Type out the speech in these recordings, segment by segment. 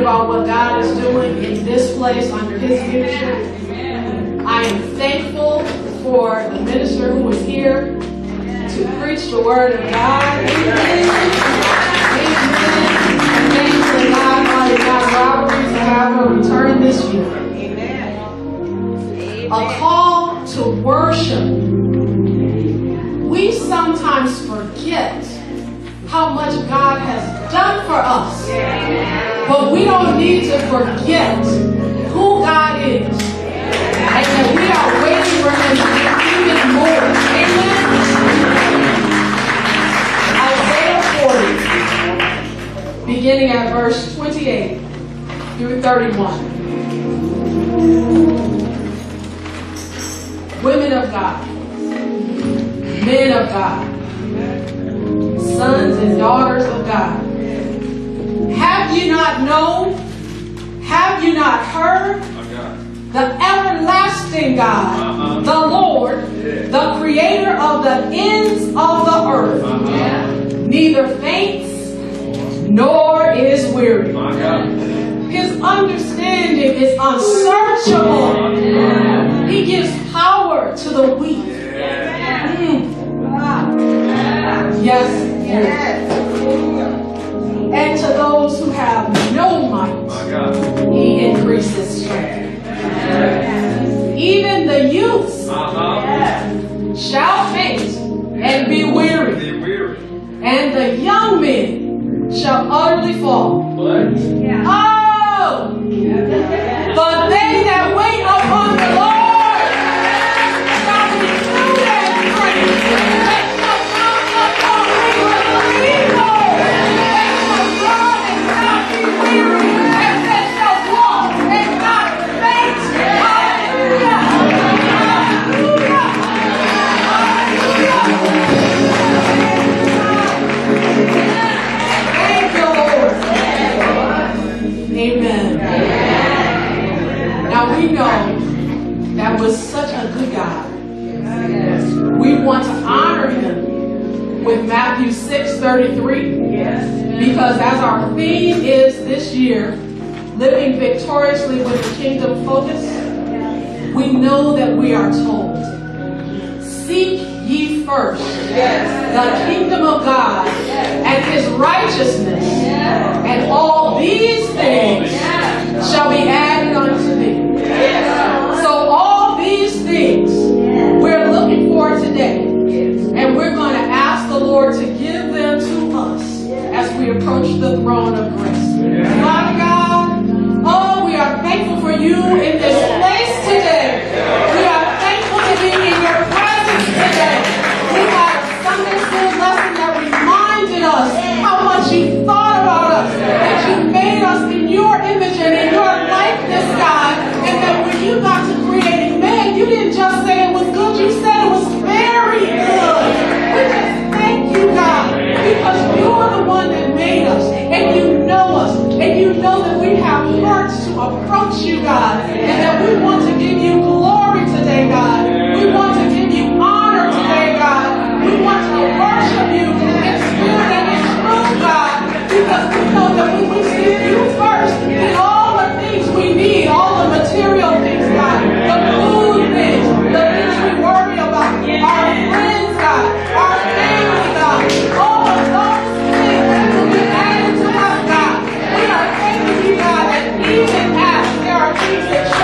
about what God is doing in this place under his leadership. I am thankful for the minister who is here to preach the word of God. Amen. And thanks to God, mighty God, robbery to have her return this year. Amen. A call to worship. We sometimes forget how much God has done for us. But we don't need to forget who God is. And that we are waiting for him to do even more. Amen. Isaiah 40, beginning at verse 28 through 31. Women of God, men of God, sons and daughters of God, have you not known? Have you not heard? The everlasting God, the Lord, the creator of the ends of the earth, neither faints nor is weary. His understanding is unsearchable. He gives power to the weak. Yes. And to those who have no might, he increases strength. Even the youths shall faint and be weary, and the young men shall utterly fall. Oh! But they that wait upon the Lord shall renew their strength. They shall mount up on wings like eagles. They shall run and not be weary, and they shall walk and not faint. Hallelujah! Hallelujah! Thank you, Lord. Amen. Now we know that was such a good God. We want to honor him with Matthew 6:33, because as our theme is this year, living victoriously with the kingdom focus, we know that we are told, seek ye first the kingdom of God and his righteousness, and all these things shall be added unto thee. So all these things we're looking for today, and we're going to ask the Lord to give them to us as we approach the throne of grace. Father God, oh, we are thankful for you in this place today. We are thankful to be in your presence today. We had a Sunday school lesson that reminded us how much you thought about us, that you made us in your image and in your likeness, God, and that when you got to creating man, you didn't just say it was good, you said it was very good. We just thank you, God, because you're the one that made us, and you know us, and you know that we have hearts to approach you, God, and that we want to give you glory today, God. We want to give you honor today, God. We want to worship you in spirit and in truth, God, because we know that when we seek you first, then all the things we need, all the material things, God, the food things, the things we worry about, our friends, God, our family, God, all of those things will be added to us, God. We are thanking you, God, that even as there are things that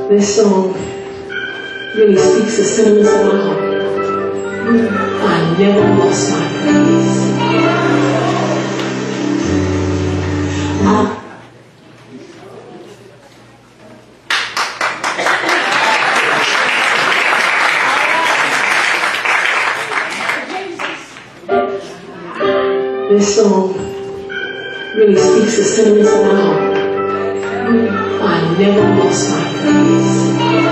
This song really speaks the sentiments of my heart. I never lost my praise. This song really speaks the sentiments of my heart. I never lost my praise.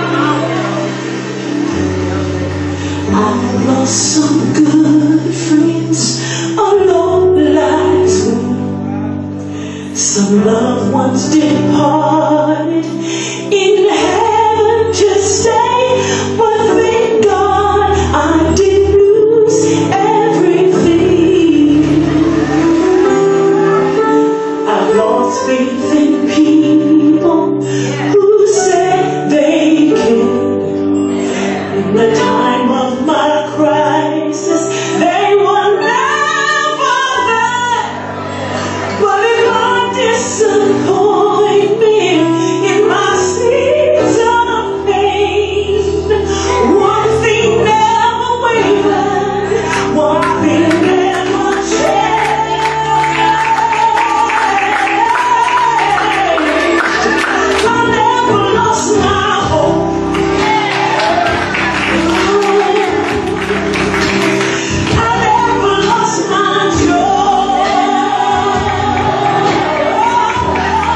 I've lost some good friends along life's way. Some loved ones departed in heaven to stay, but thank God I didn't lose everything. I've lost faith in people who said they cared. In the time of my crisis, they were never there. But in my disappointment, in my season of pain, one thing never wavered, one thing never changed. I never lost my hope. I never lost my joy.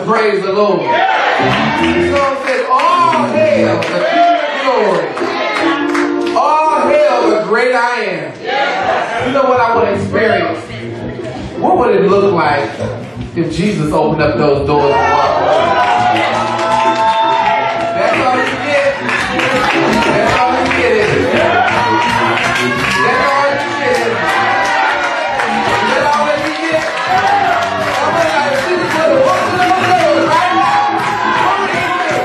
praise the Lord. The song says, all hail the King of glory. All hail the great I am. You know what I want to experience? What would it look like if Jesus opened up those doors and walked away? That's all you get. That's all you get. That's all you get. That's all you get. I'm like, Jesus would have walked in the doors right now. What would he do?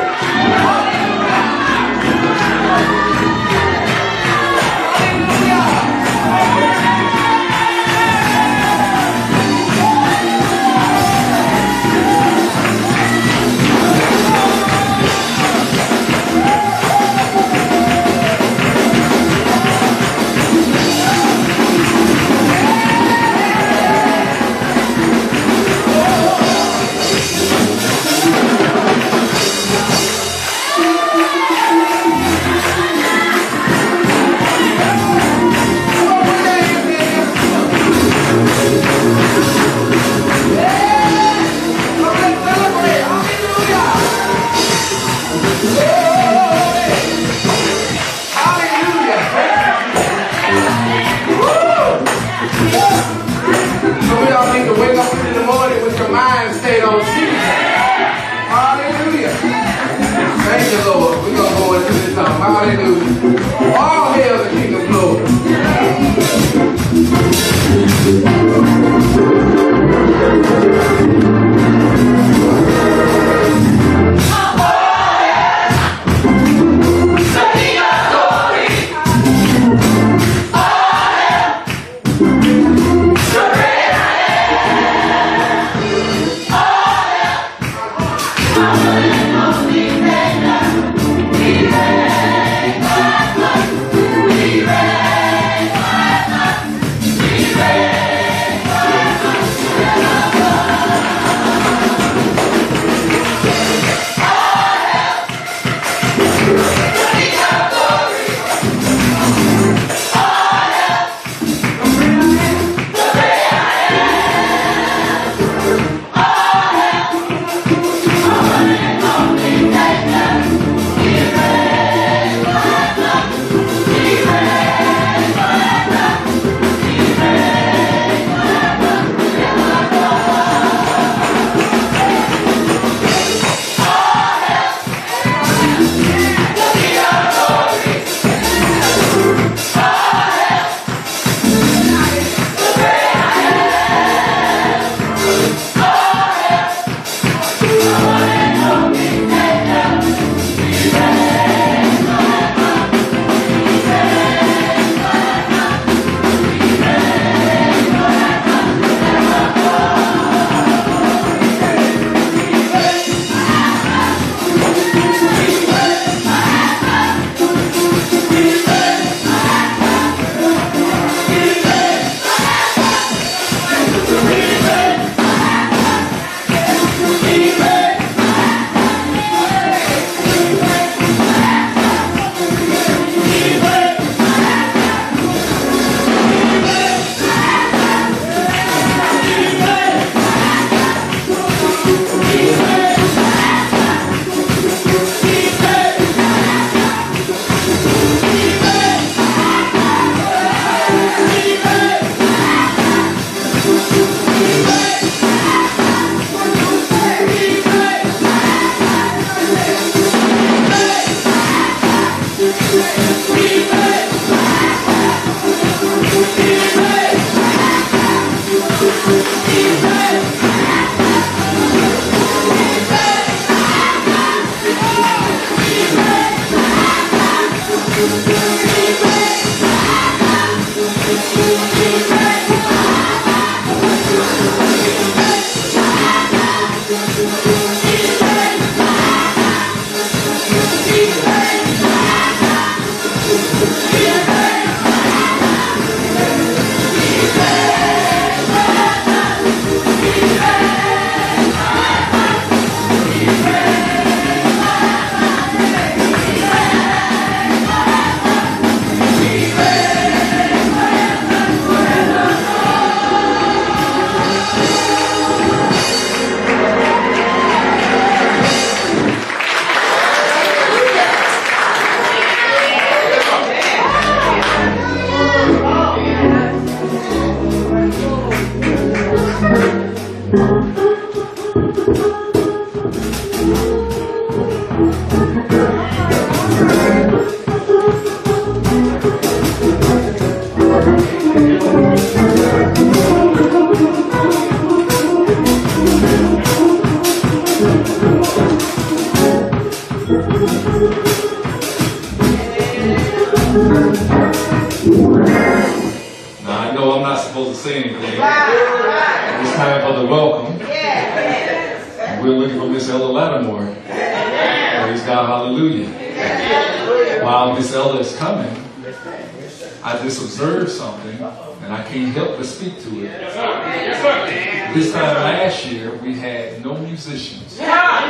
Observed something, and I can't help but speak to it. This time last year, we had no musicians.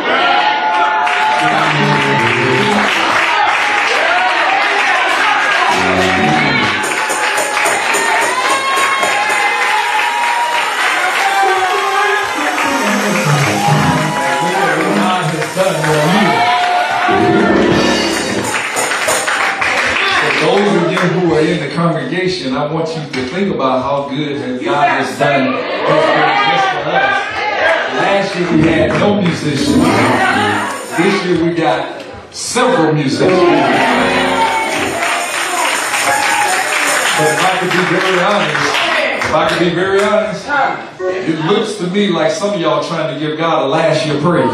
Who are in the congregation, I want you to think about how good God has done just for us. Last year we had no musicians. This year we got several musicians. But if I could be very honest, it looks to me like some of y'all trying to give God a last year praise.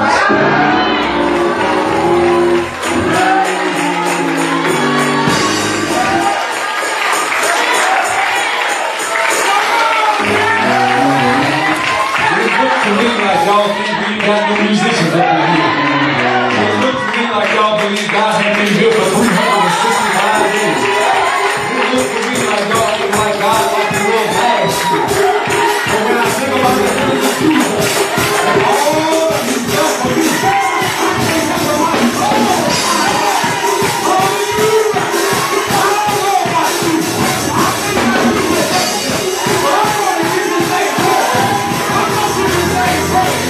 Y'all think we got no musicians up in here. It looks to me like y'all believe God has been good for 365 days. It looks to me like y'all feel like God like the world last year. But when I think about the things of Jesus, and all He's done for me, I can't have the right soul. Hallelujah! I don't know about you. I think I do it. But I'm going to give you thanks for it. I'm going to give you thanks for it.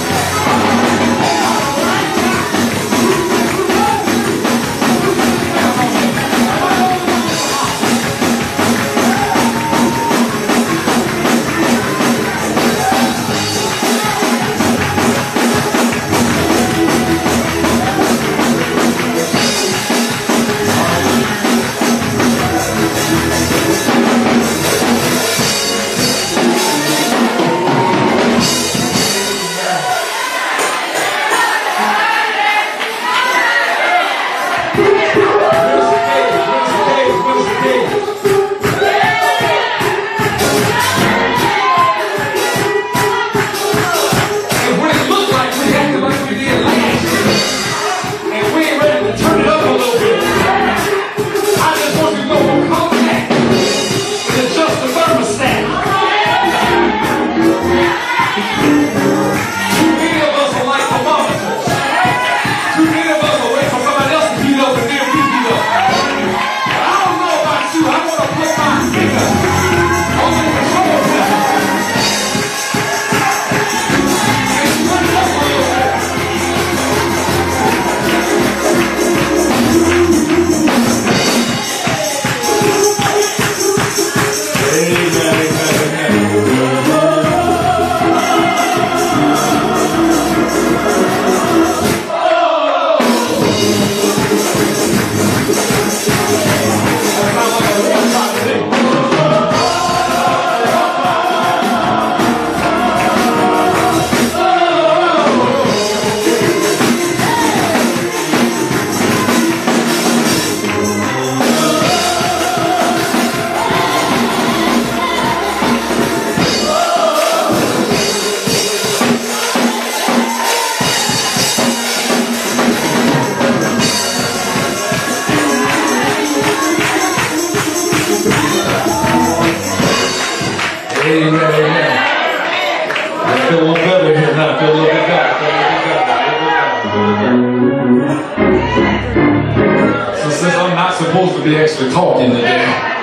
Supposed to be actually talking today.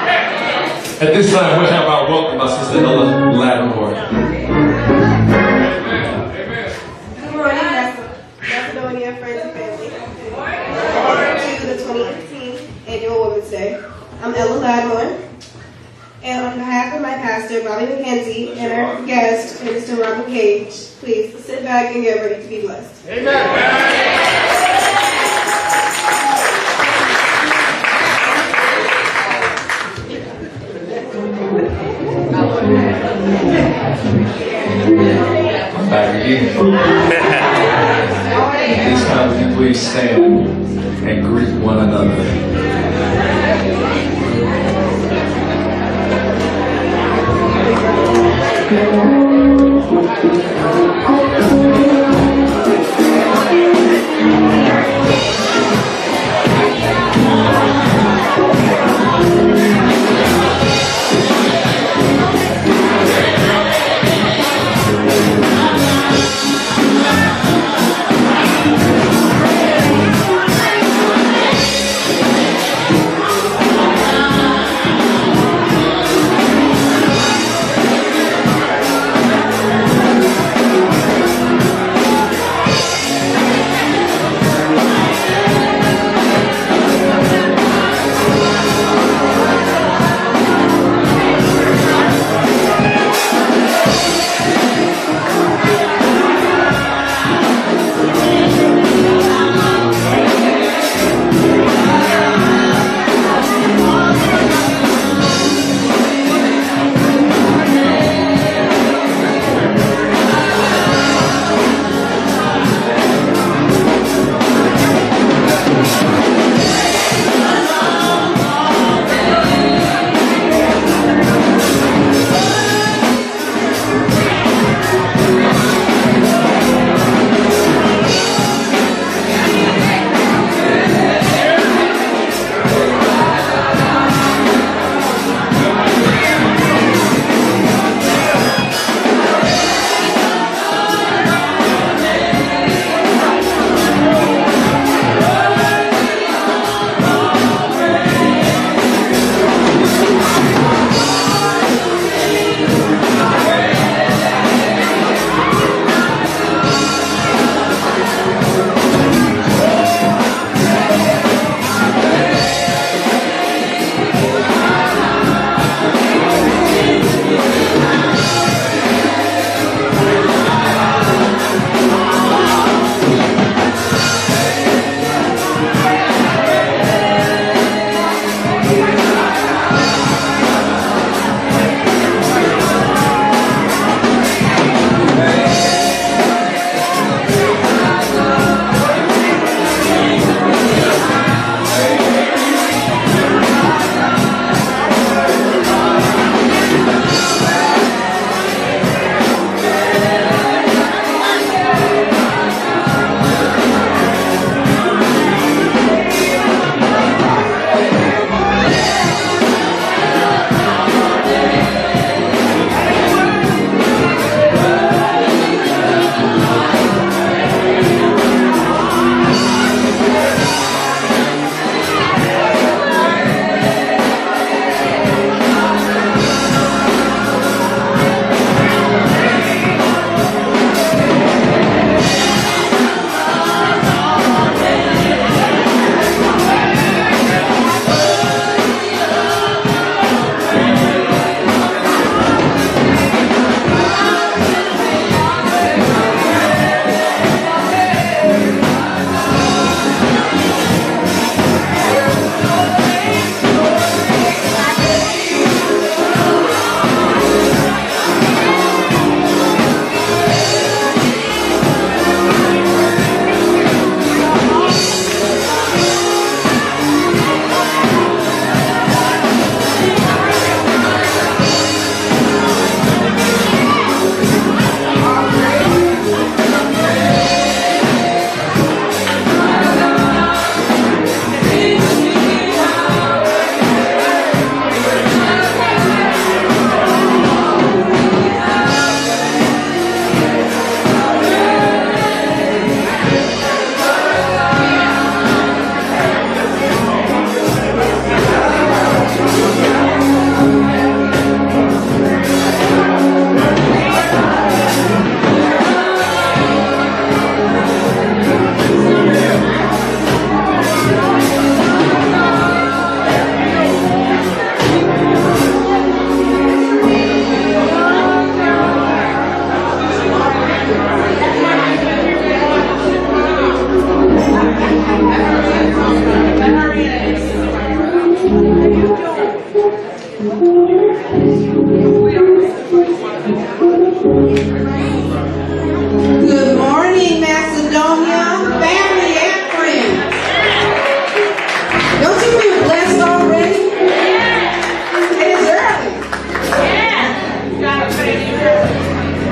At this time, we'll have our welcome by Sister Ella Lattimore. Good morning, Macedonia friends and family. Welcome to the 2018 Annual Women's Day. I'm Ella Lattimore, and on behalf of my pastor, Pastor Bobby McKenzie and our guest, Minister Robert Cage. Please sit back and get ready to be blessed. I'm back again. This time, would you please stand and greet one another.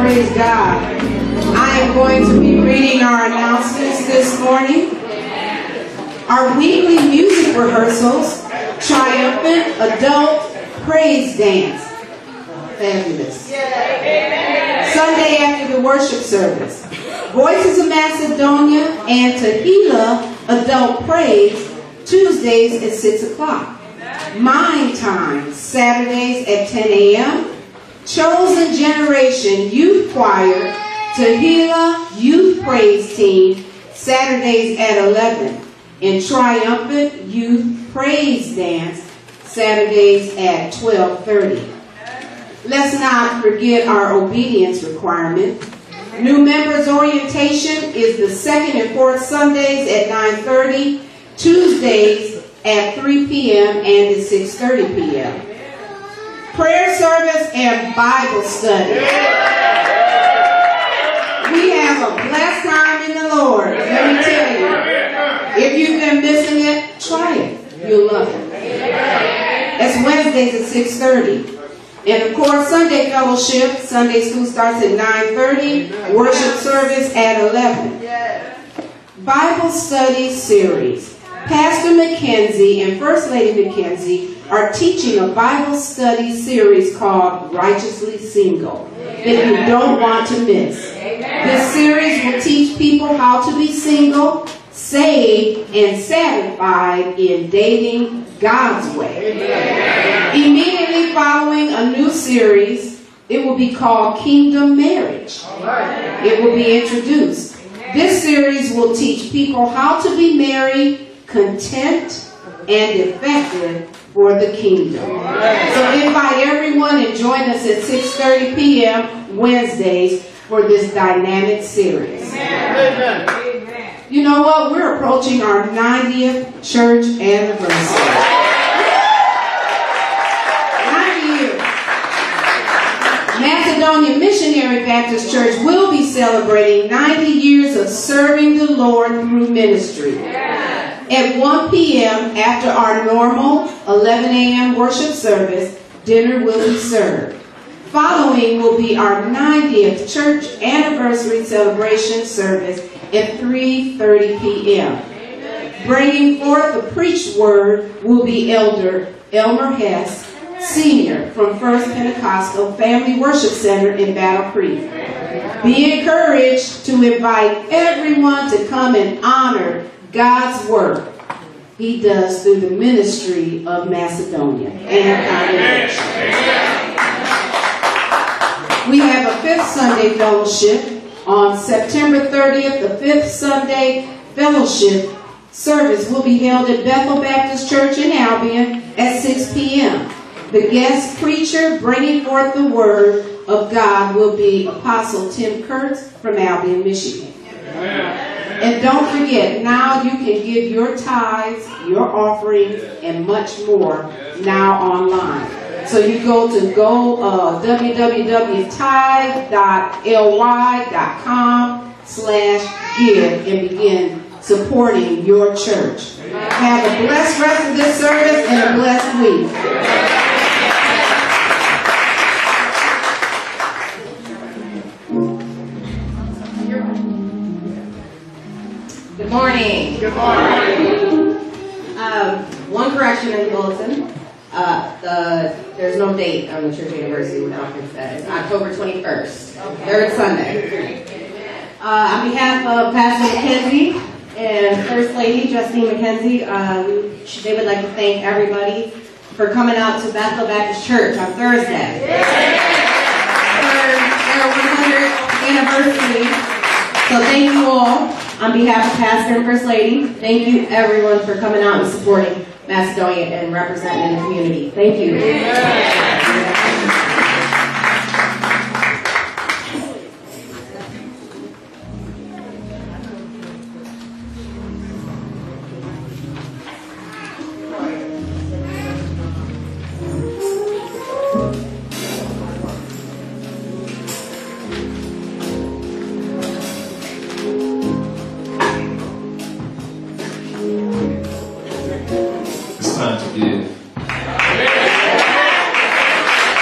Praise God. I am going to be reading our announcements this morning. Our weekly music rehearsals, triumphant adult praise dance. Fabulous. Sunday after the worship service, Voices of Macedonia and Tehillah adult praise, Tuesdays at 6 o'clock. Mind Time, Saturdays at 10 a.m. Chosen Generation Youth Choir, Tehillah Youth Praise Team, Saturdays at 11. And Triumphant Youth Praise Dance, Saturdays at 12:30. Let's not forget our obedience requirement. New members orientation is the second and fourth Sundays at 9:30, Tuesdays at 3 p.m. and at 6:30 p.m. Prayer service and Bible study. We have a blessed time in the Lord. Let me tell you. If you've been missing it, try it. You'll love it. That's Wednesdays at 6:30. And of course, Sunday fellowship. Sunday school starts at 9:30. Worship service at 11. Bible study series. Pastor McKenzie and First Lady McKenzie are teaching a Bible study series called Righteously Single that you don't want to miss. This series will teach people how to be single, saved, and satisfied in dating God's way. Immediately following a new series, it will be called Kingdom Marriage. It will be introduced. This series will teach people how to be married, content, and effective for the kingdom. So invite everyone and join us at 6:30 p.m. Wednesdays for this dynamic series. You know what? We're approaching our 90th church anniversary. 90 years. Macedonia Missionary Baptist Church will be celebrating 90 years of serving the Lord through ministry. At 1 p.m. after our normal 11 a.m. worship service, dinner will be served. Following will be our 90th church anniversary celebration service at 3:30 p.m. Bringing forth the preached word will be Elder Elmer Hess, Sr. from First Pentecostal Family Worship Center in Battle Creek. Be encouraged to invite everyone to come and honor God's work He does through the ministry of Macedonia and congregation. We have a fifth Sunday fellowship on September 30th. The fifth Sunday fellowship service will be held at Bethel Baptist Church in Albion at 6 p.m. The guest preacher bringing forth the word of God will be Apostle Tim Kurtz from Albion, Michigan. And don't forget, now you can give your tithes, your offerings, and much more now online. So you go to www.tithe.ly.com/give and begin supporting your church. Have a blessed rest of this service and a blessed week. Good morning. Good morning. One correction in the bulletin. There's no date on the church anniversary. We're talking that. It's October 21st, third Sunday. On behalf of Pastor McKenzie and First Lady Justine McKenzie, they would like to thank everybody for coming out to Bethel Baptist Church on Thursday for their 100th anniversary. So thank you all. On behalf of Pastor and First Lady, thank you everyone for coming out and supporting Macedonia and representing the community. Thank you. It's time to give.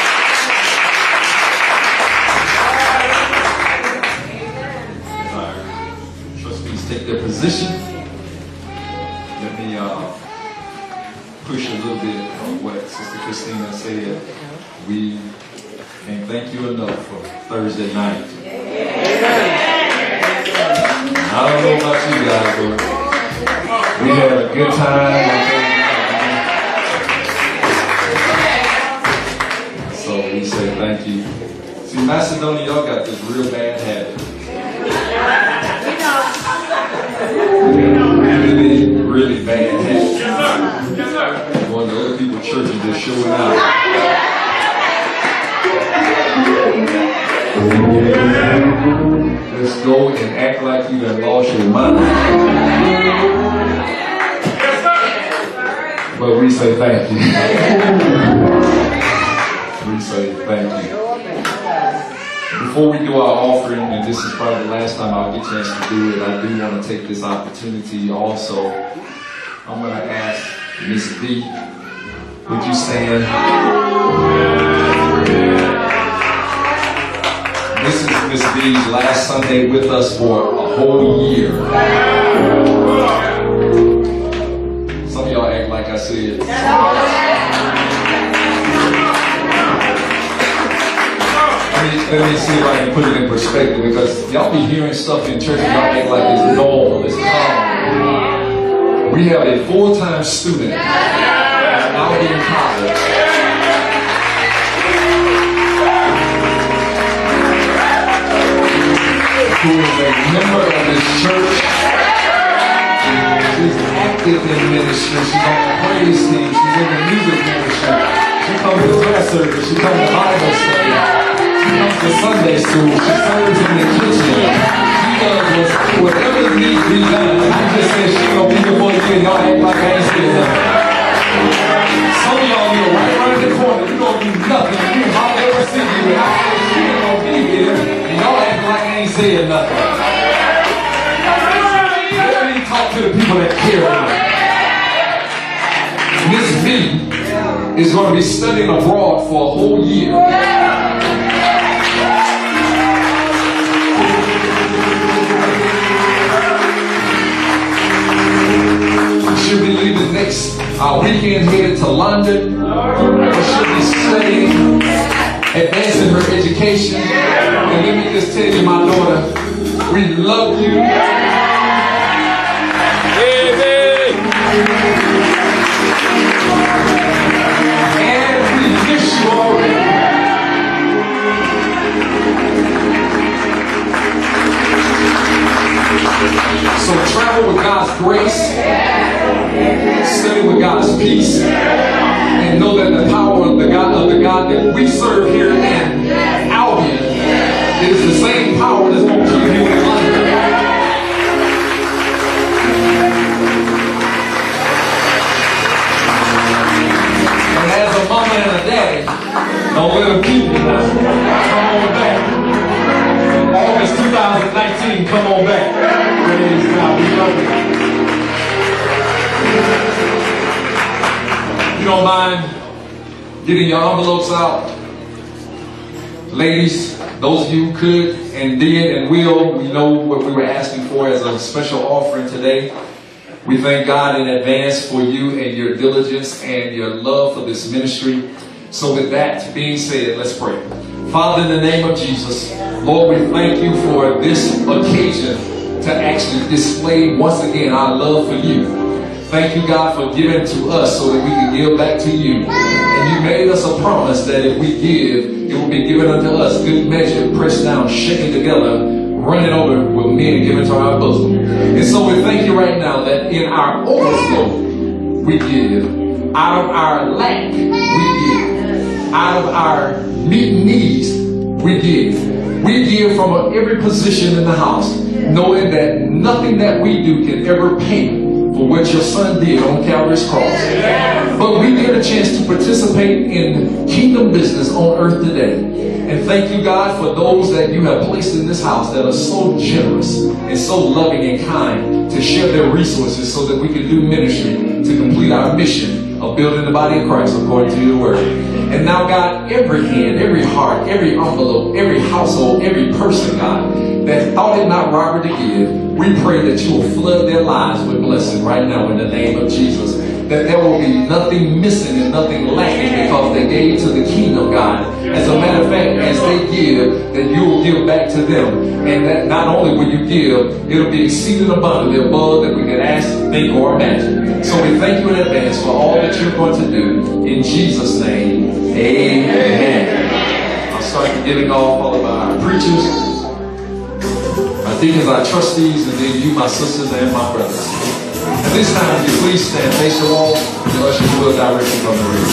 position. Let me push a little bit on what Sister Christina said. We can't thank you enough for Thursday night. I don't know about you guys, but we had a good time. So we say thank you. See, Macedonia, y'all got this real bad habit. Really, really bad habit. Going to other people's church and just showing out. Let's go and act like you done lost your mind. But we say thank you. We say thank you. Before we do our offering, and this is probably the last time I'll get a chance to do it, I do want to take this opportunity also. I'm going to ask Miss B, would you stand? This is Miss B's last Sunday with us for a whole year. Some of y'all act like I said. Let me see if I can put it in perspective, because y'all be hearing stuff in church and y'all act like it's normal, it's common. We have a full-time student at Albion College. Who is a member of this church. She's active in ministry. She's on the praise team. She's in the music ministry. She comes to prayer service. She comes to Bible study. She comes to Sunday school. She serves in the kitchen. She does whatever needs to be done. I just said she gonna be before you and y'all act like I ain't said nothing. Some of y'all be right around the corner. You don't do nothing. You hardly ever see you. And I said she ain't gonna be here. And y'all act like I ain't saying nothing. Let me talk to the people that care about it. Miss B is going to be studying abroad for a whole year. She'll be leaving next weekend headed to London, where she'll be studying, advancing her education. And let me just tell you, my daughter, we love you. And we miss you already. So travel with God's grace, study with God's peace, and know that the power of the God that we serve here in Albion is the same power that's going to keep you in London. And as a mama and a daddy, don't let them keep you now. Come on back. August 2019, come on back. Praise God, we love you. You don't mind getting your envelopes out? Ladies, those of you who could and did and will, we know what we were asking for as a special offering today. We thank God in advance for you and your diligence and your love for this ministry. So with that being said, let's pray. Father, in the name of Jesus, Lord, we thank you for this occasion to actually display once again our love for you. Thank you, God, for giving to us so that we can give back to you. And you made us a promise that if we give, it will be given unto us, good measure, pressed down, shaken together, running over with men given to our bosom. And so we thank you right now that in our overflow, we give. Out of our lack, we give. Out of our meeting needs, we give. We give from every position in the house, knowing that nothing that we do can ever pay for what your son did on Calvary's cross. But we get a chance to participate in kingdom business on earth today. And thank you, God, for those that you have placed in this house that are so generous and so loving and kind to share their resources so that we can do ministry to complete our mission of building the body of Christ according to your word. And now, God, every hand, every heart, every envelope, every household, every person, God, that thought it not robbery to give, we pray that you will flood their lives with blessing right now in the name of Jesus. That there will be nothing missing and nothing lacking because they gave to the kingdom, God. As a matter of fact, as they give, that you will give back to them. And that not only will you give, it'll be exceeding abundantly above that we can ask, think, or imagine. So we thank you in advance for all that you're going to do. In Jesus' name, amen. I'll start getting off, followed by our preachers, our deacons, our trustees, and then you, my sisters, and my brothers. At this time, would you please stand face the wall, and the ushers will direct you from the room.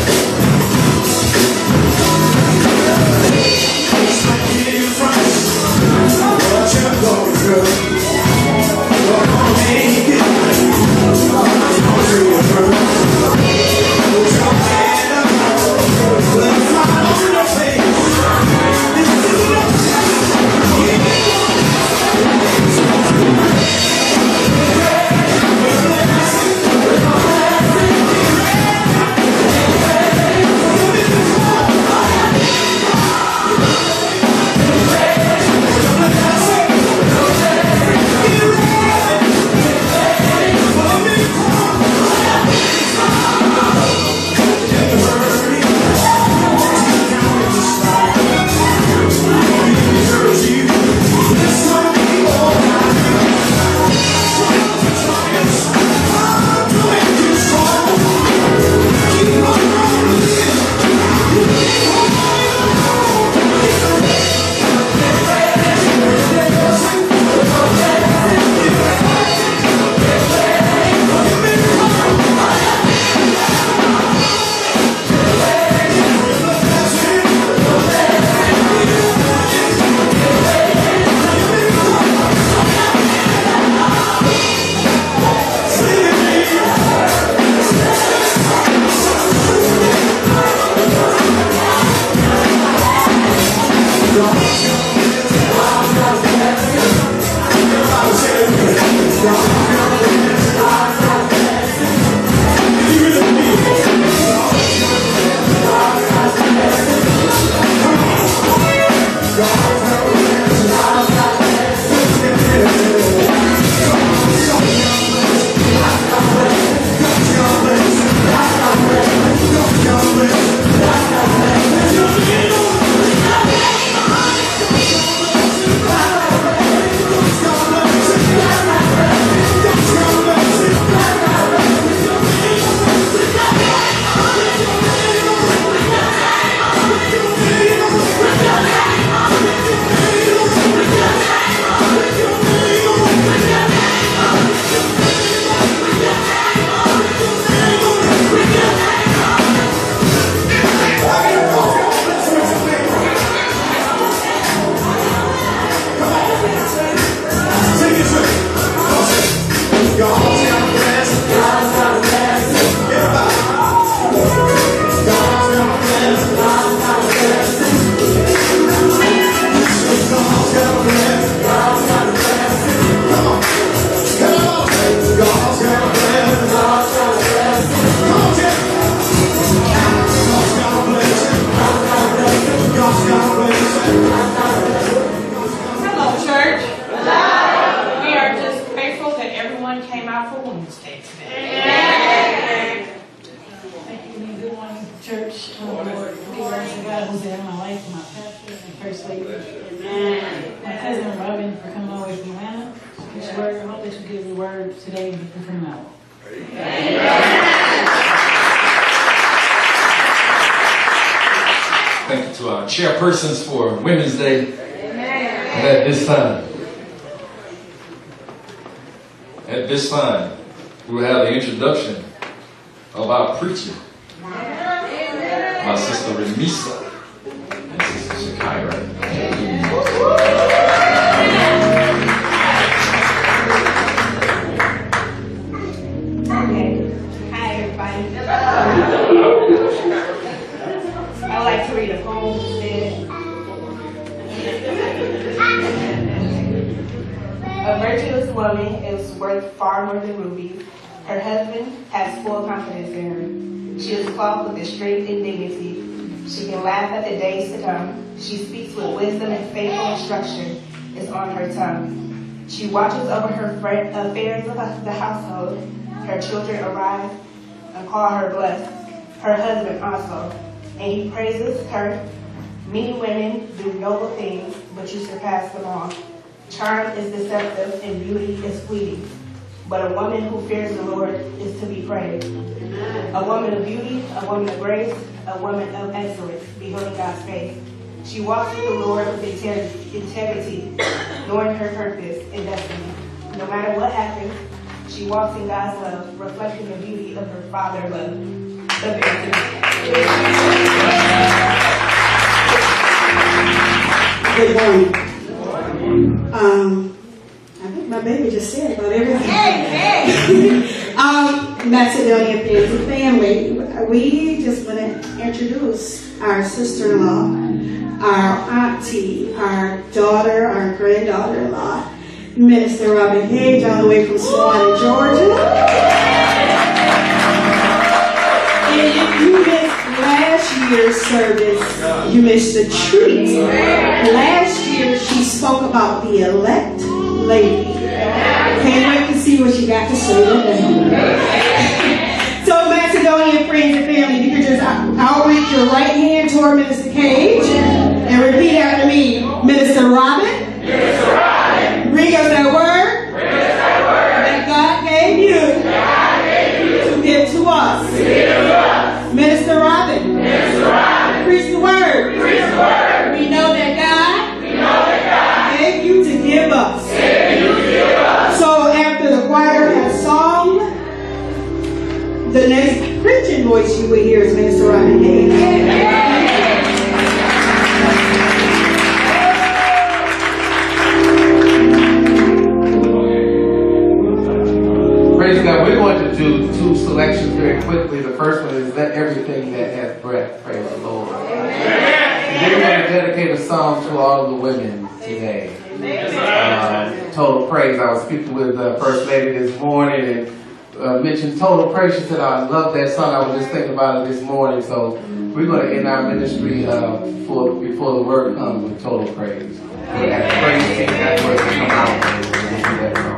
Thank you to our chairpersons for Women's Day. And at this time, we will have the introduction of our preacher, my sister Remisa and sister Shakira. I like to read a poem instead. A virtuous woman is worth far more than rubies. Her husband has full confidence in her. She is clothed with the strength and dignity. She can laugh at the days to come. She speaks with wisdom and faithful instruction. is on her tongue. She watches over her affairs of the household. Her children arise and call her blessed, her husband also, and he praises her. Many women do noble things, but you surpass them all. Charm is deceptive and beauty is fleeting, but a woman who fears the Lord is to be praised. A woman of beauty, a woman of grace, a woman of excellence, beholding God's face. She walks with the Lord with integrity, knowing her purpose and destiny. No matter what happens, she walks in God's love, reflecting the beauty of her Father love. Good morning. I think my baby just said about everything. Macedonian friends and family, we just want to introduce our sister-in-law, our auntie, our daughter, our granddaughter-in-law, Minister Robin Page, all the way from Swan, Georgia. And if you missed last year's service, you missed a treat. Last year, she spoke about the elect lady. Can't wait to see what she got to say today. So, Macedonian friends and family, you can just outreach your right hand toward Minister Cage and repeat after me. Minister Robin. Minister Robin. Bring us that word. Bring us that word. That God gave you. God gave you. To give to us. To give to us. Minister Robin. Minister Robin. Preach the word. Preach the word. We know that God. We know that God gave you to give us. Gave you to give us. So after the choir has sung, the next preaching voice you will hear is Minister Robin Hayes. Praise God. We're going to do two selections very quickly. The first one is Let Everything That Has Breath Praise the Lord. And we're going to dedicate a song to all of the women today. Total praise. I was speaking with the First Lady this morning and mentioned Total Praise. She said, I love that song. I was just thinking about it this morning. So we're going to end our ministry before the word comes with Total Praise. We're going to have the praise team that word to come out and do that song.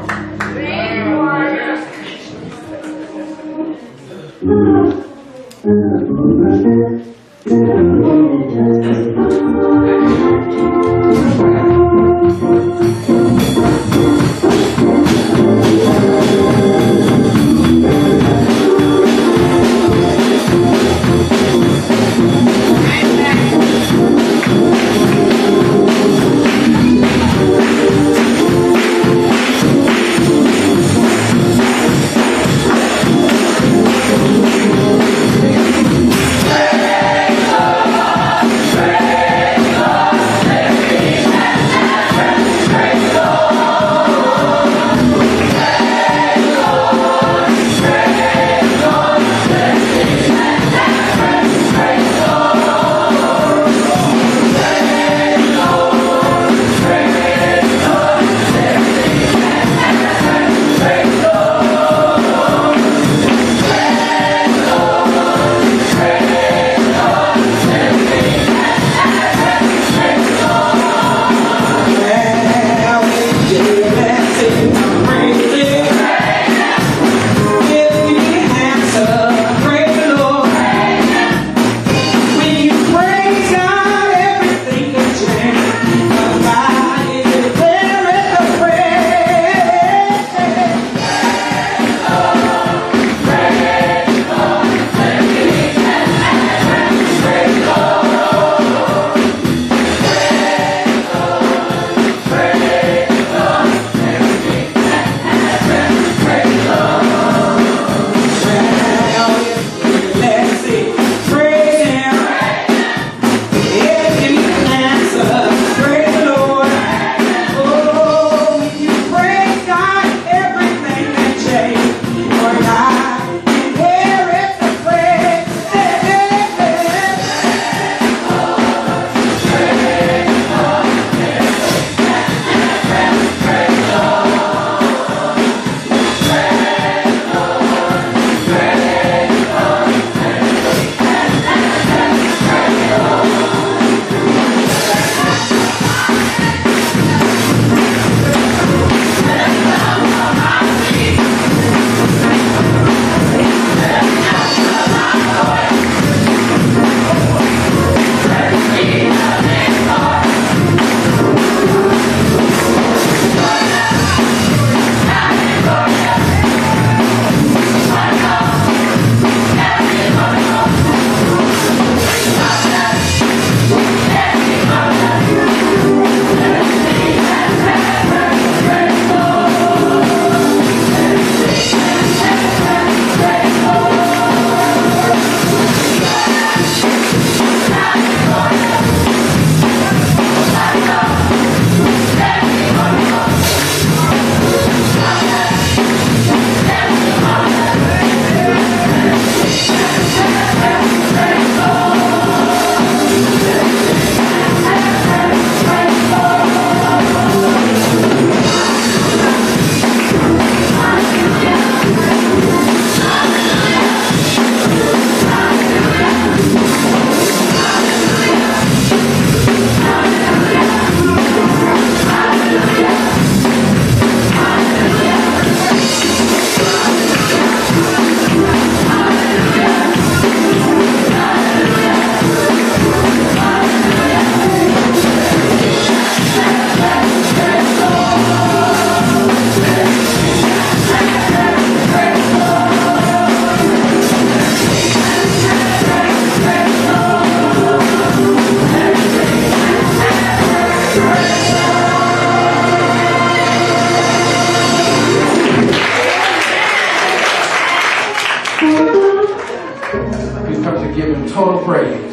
a praise.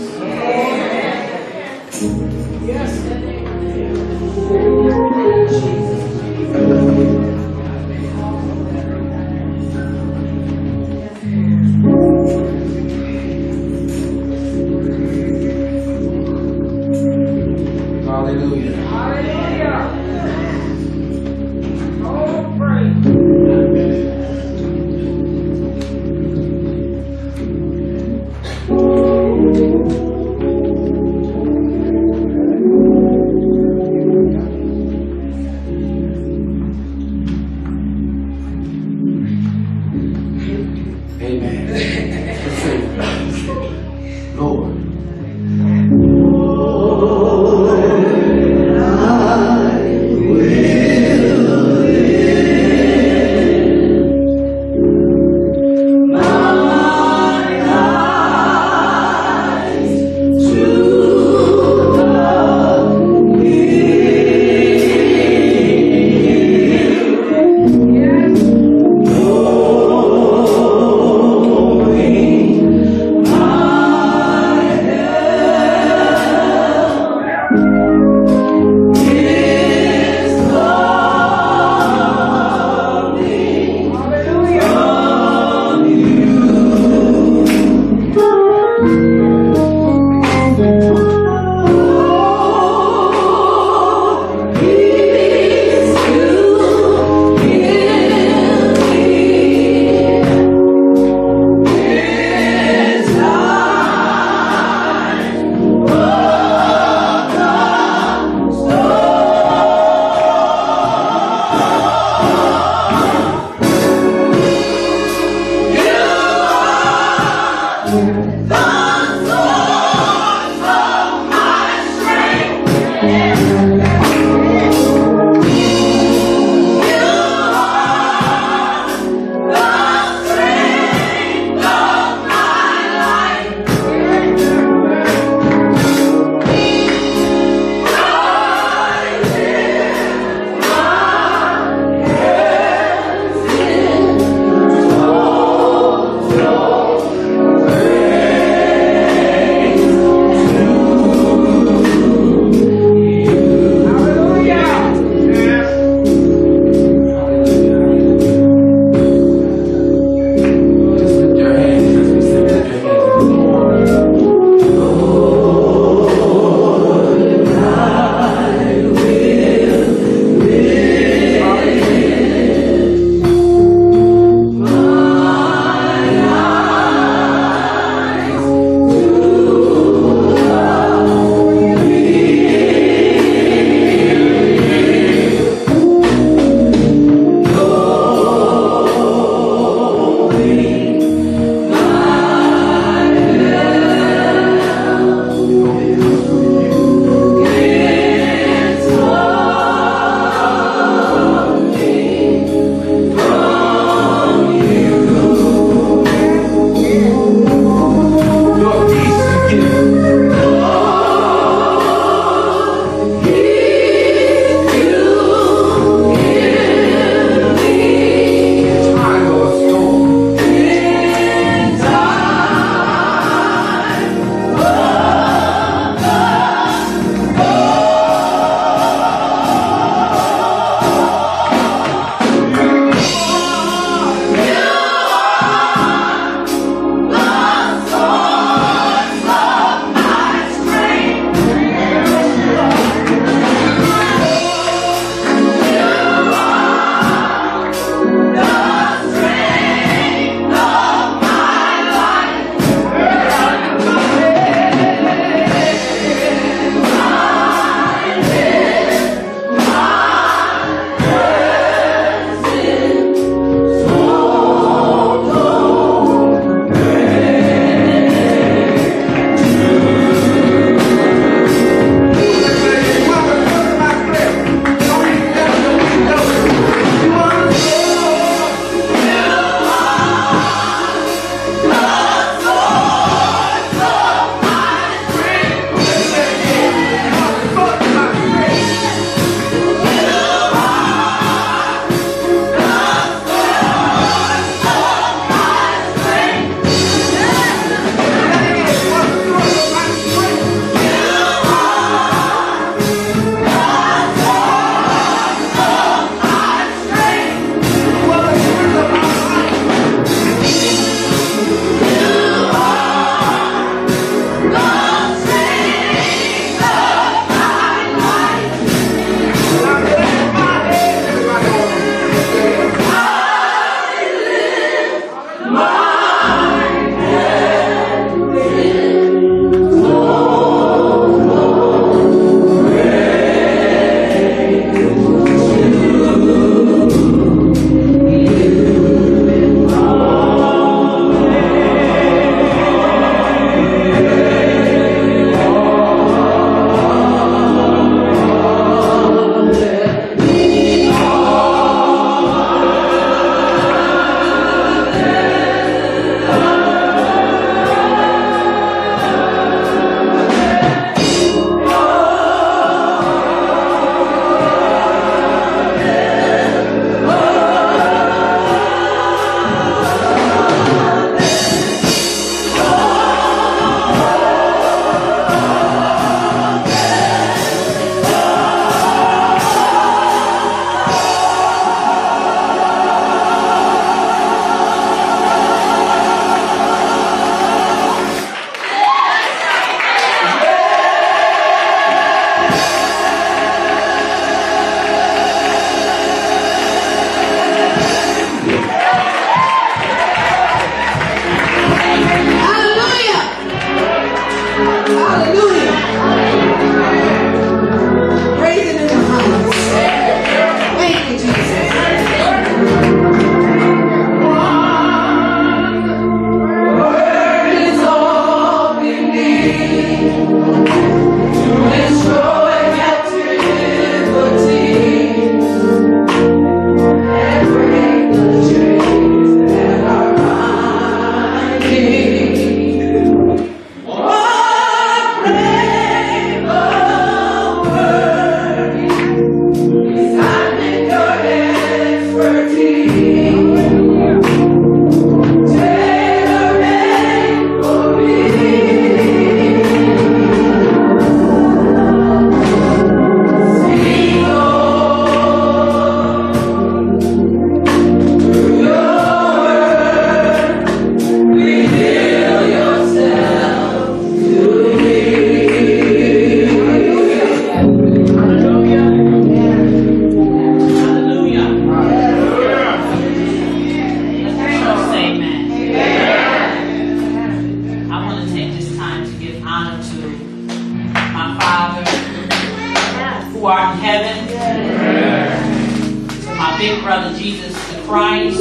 my big brother Jesus the Christ,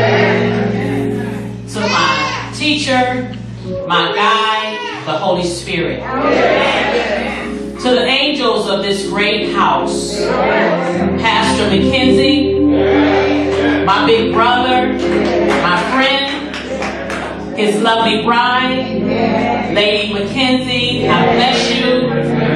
to my teacher, my guide, the Holy Spirit, to the angels of this great house, Pastor McKenzie, my big brother, my friend, his lovely bride, Lady McKenzie, I bless you.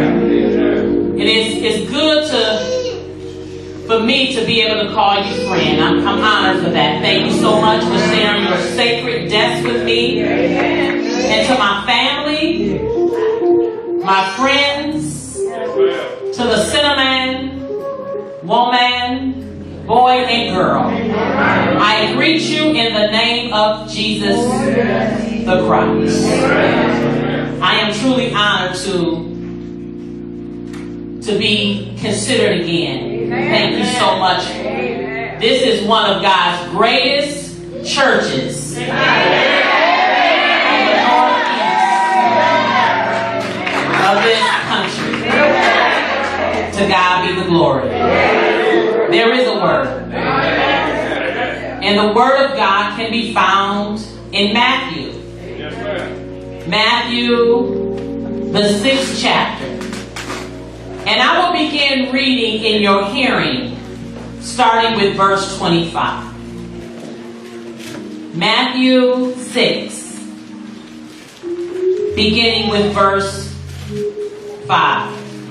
It's good for me to be able to call you friend. I'm honored for that. Thank you so much for sharing your sacred desk with me. And to my family, my friends, to the cinnamon, woman, boy, and girl, I greet you in the name of Jesus the Christ. I am truly honored to be considered again. Thank you so much. This is one of God's greatest churches on the northeast of this country. To God be the glory. There is a word. And the word of God can be found in Matthew. Matthew, the 6th chapter. And I will begin reading in your hearing, starting with verse 25. Matthew 6, beginning with verse 25.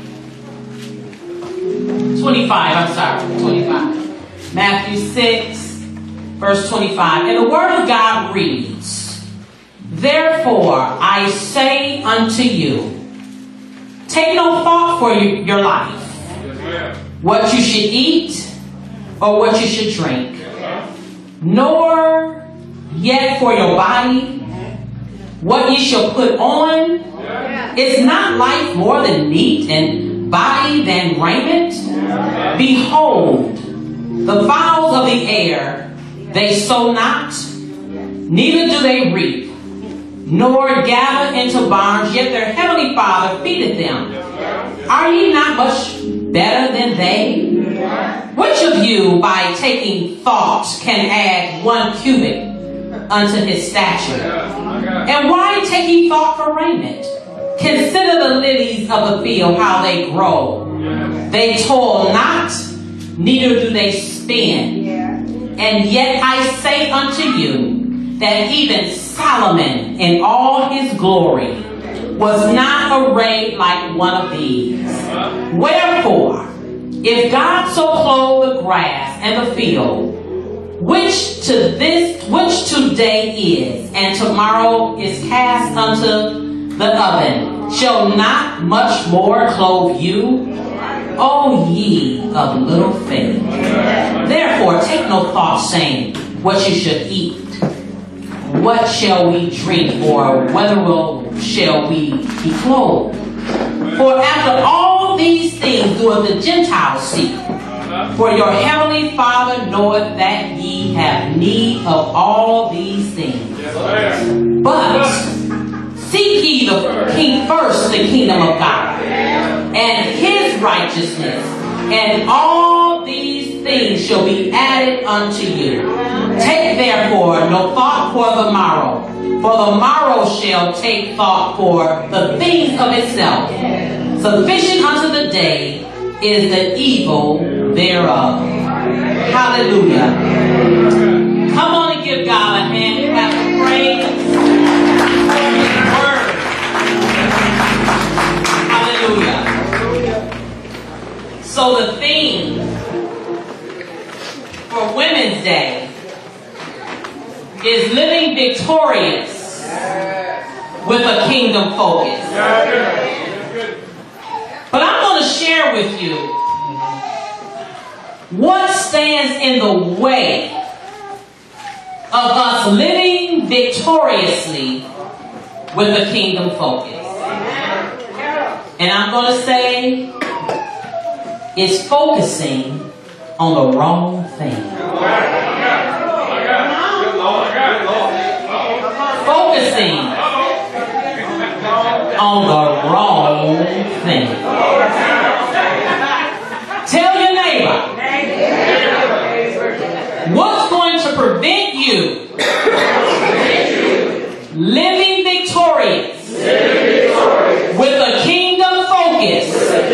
Matthew 6, verse 25. And the word of God reads, "Therefore I say unto you, take no thought for your life, what you should eat or what you should drink, nor yet for your body, what ye shall put on. Is not life more than meat, and body than raiment? Behold, the fowls of the air, they sow not, neither do they reap, nor gather into barns, yet their heavenly Father feedeth them. Are ye not much better than they? Which of you, by taking thought, can add 1 cubit unto his stature? And why take ye thought for raiment? Consider the lilies of the field, how they grow. They toil not, neither do they spin. And yet I say unto you, that even Solomon in all his glory was not arrayed like one of these. Wherefore, if God so clothe the grass and the field, which today is, and tomorrow is cast unto the oven, shall not much more clothe you? O ye of little faith. Therefore take no thought, saying, what you should eat, what shall we drink, or whether shall we be clothed? For after all these things doeth the Gentiles seek. For your heavenly Father knoweth that ye have need of all these things. But seek ye first the kingdom of God and his righteousness, and all these things shall be added unto you. Take therefore no thought for the morrow shall take thought for the things of itself. Sufficient unto the day is the evil thereof. Hallelujah. Come on and give God a hand. You have to praise for his word. Hallelujah. So the theme for Women's Day is living victorious with a kingdom focus. But I'm going to share with you what stands in the way of us living victoriously with a kingdom focus. And I'm going to say it's focusing on the wrong thing. Focusing on the wrong thing. Tell your neighbor, you. Living victorious. With a kingdom focus.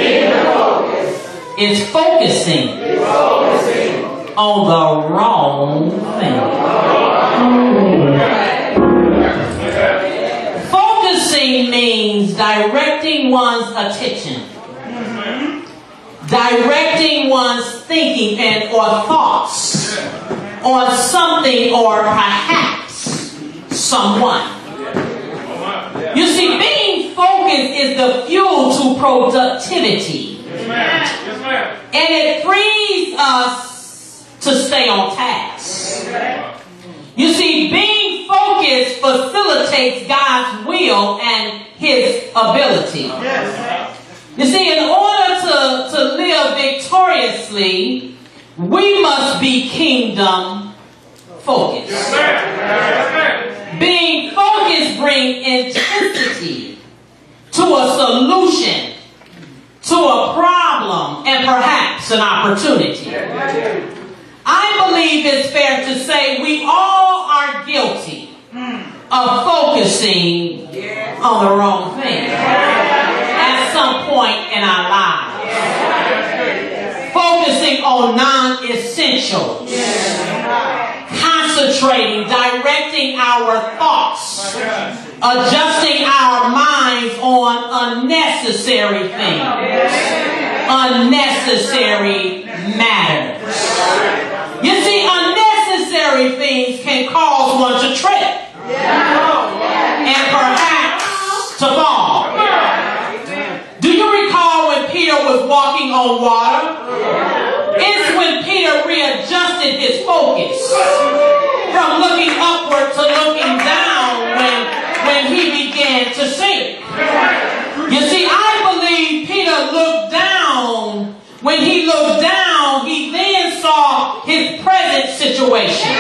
Is focusing on the wrong thing. Focusing means directing one's attention. Directing one's thinking and or thoughts on something or perhaps someone. You see, being focused is the fuel to productivity. And it frees us to stay on task. You see, being focused facilitates God's will and His ability. You see, in order to live victoriously, we must be kingdom focused. Being focused brings intensity to a solution, to a problem, and perhaps an opportunity. I believe it's fair to say we all are guilty of focusing on the wrong thing at some point in our lives. Focusing on non-essentials. Concentrating, directing our thoughts, adjusting our minds on unnecessary things, unnecessary matters. You see, unnecessary things can cause one to trip and perhaps to fall. Do you recall when Peter was walking on water? It's when Peter readjusted his focus from looking upward to looking down when he began to sink. You see, I believe Peter looked down. When he looked down, he then saw his present situation,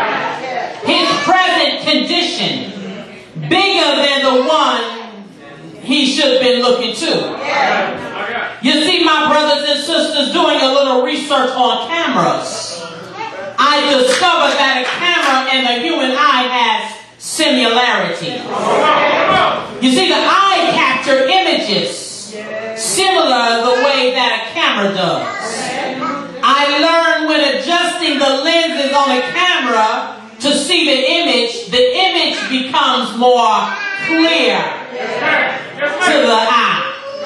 his present condition, bigger than the one he should have been looking to. You see, my brothers and sisters, doing a little research on cameras, I discovered that a camera and the human eye has similarities. You see, the eye captures images similar the way that a camera does. I learned when adjusting the lenses on a camera to see the image becomes more clear to the eye.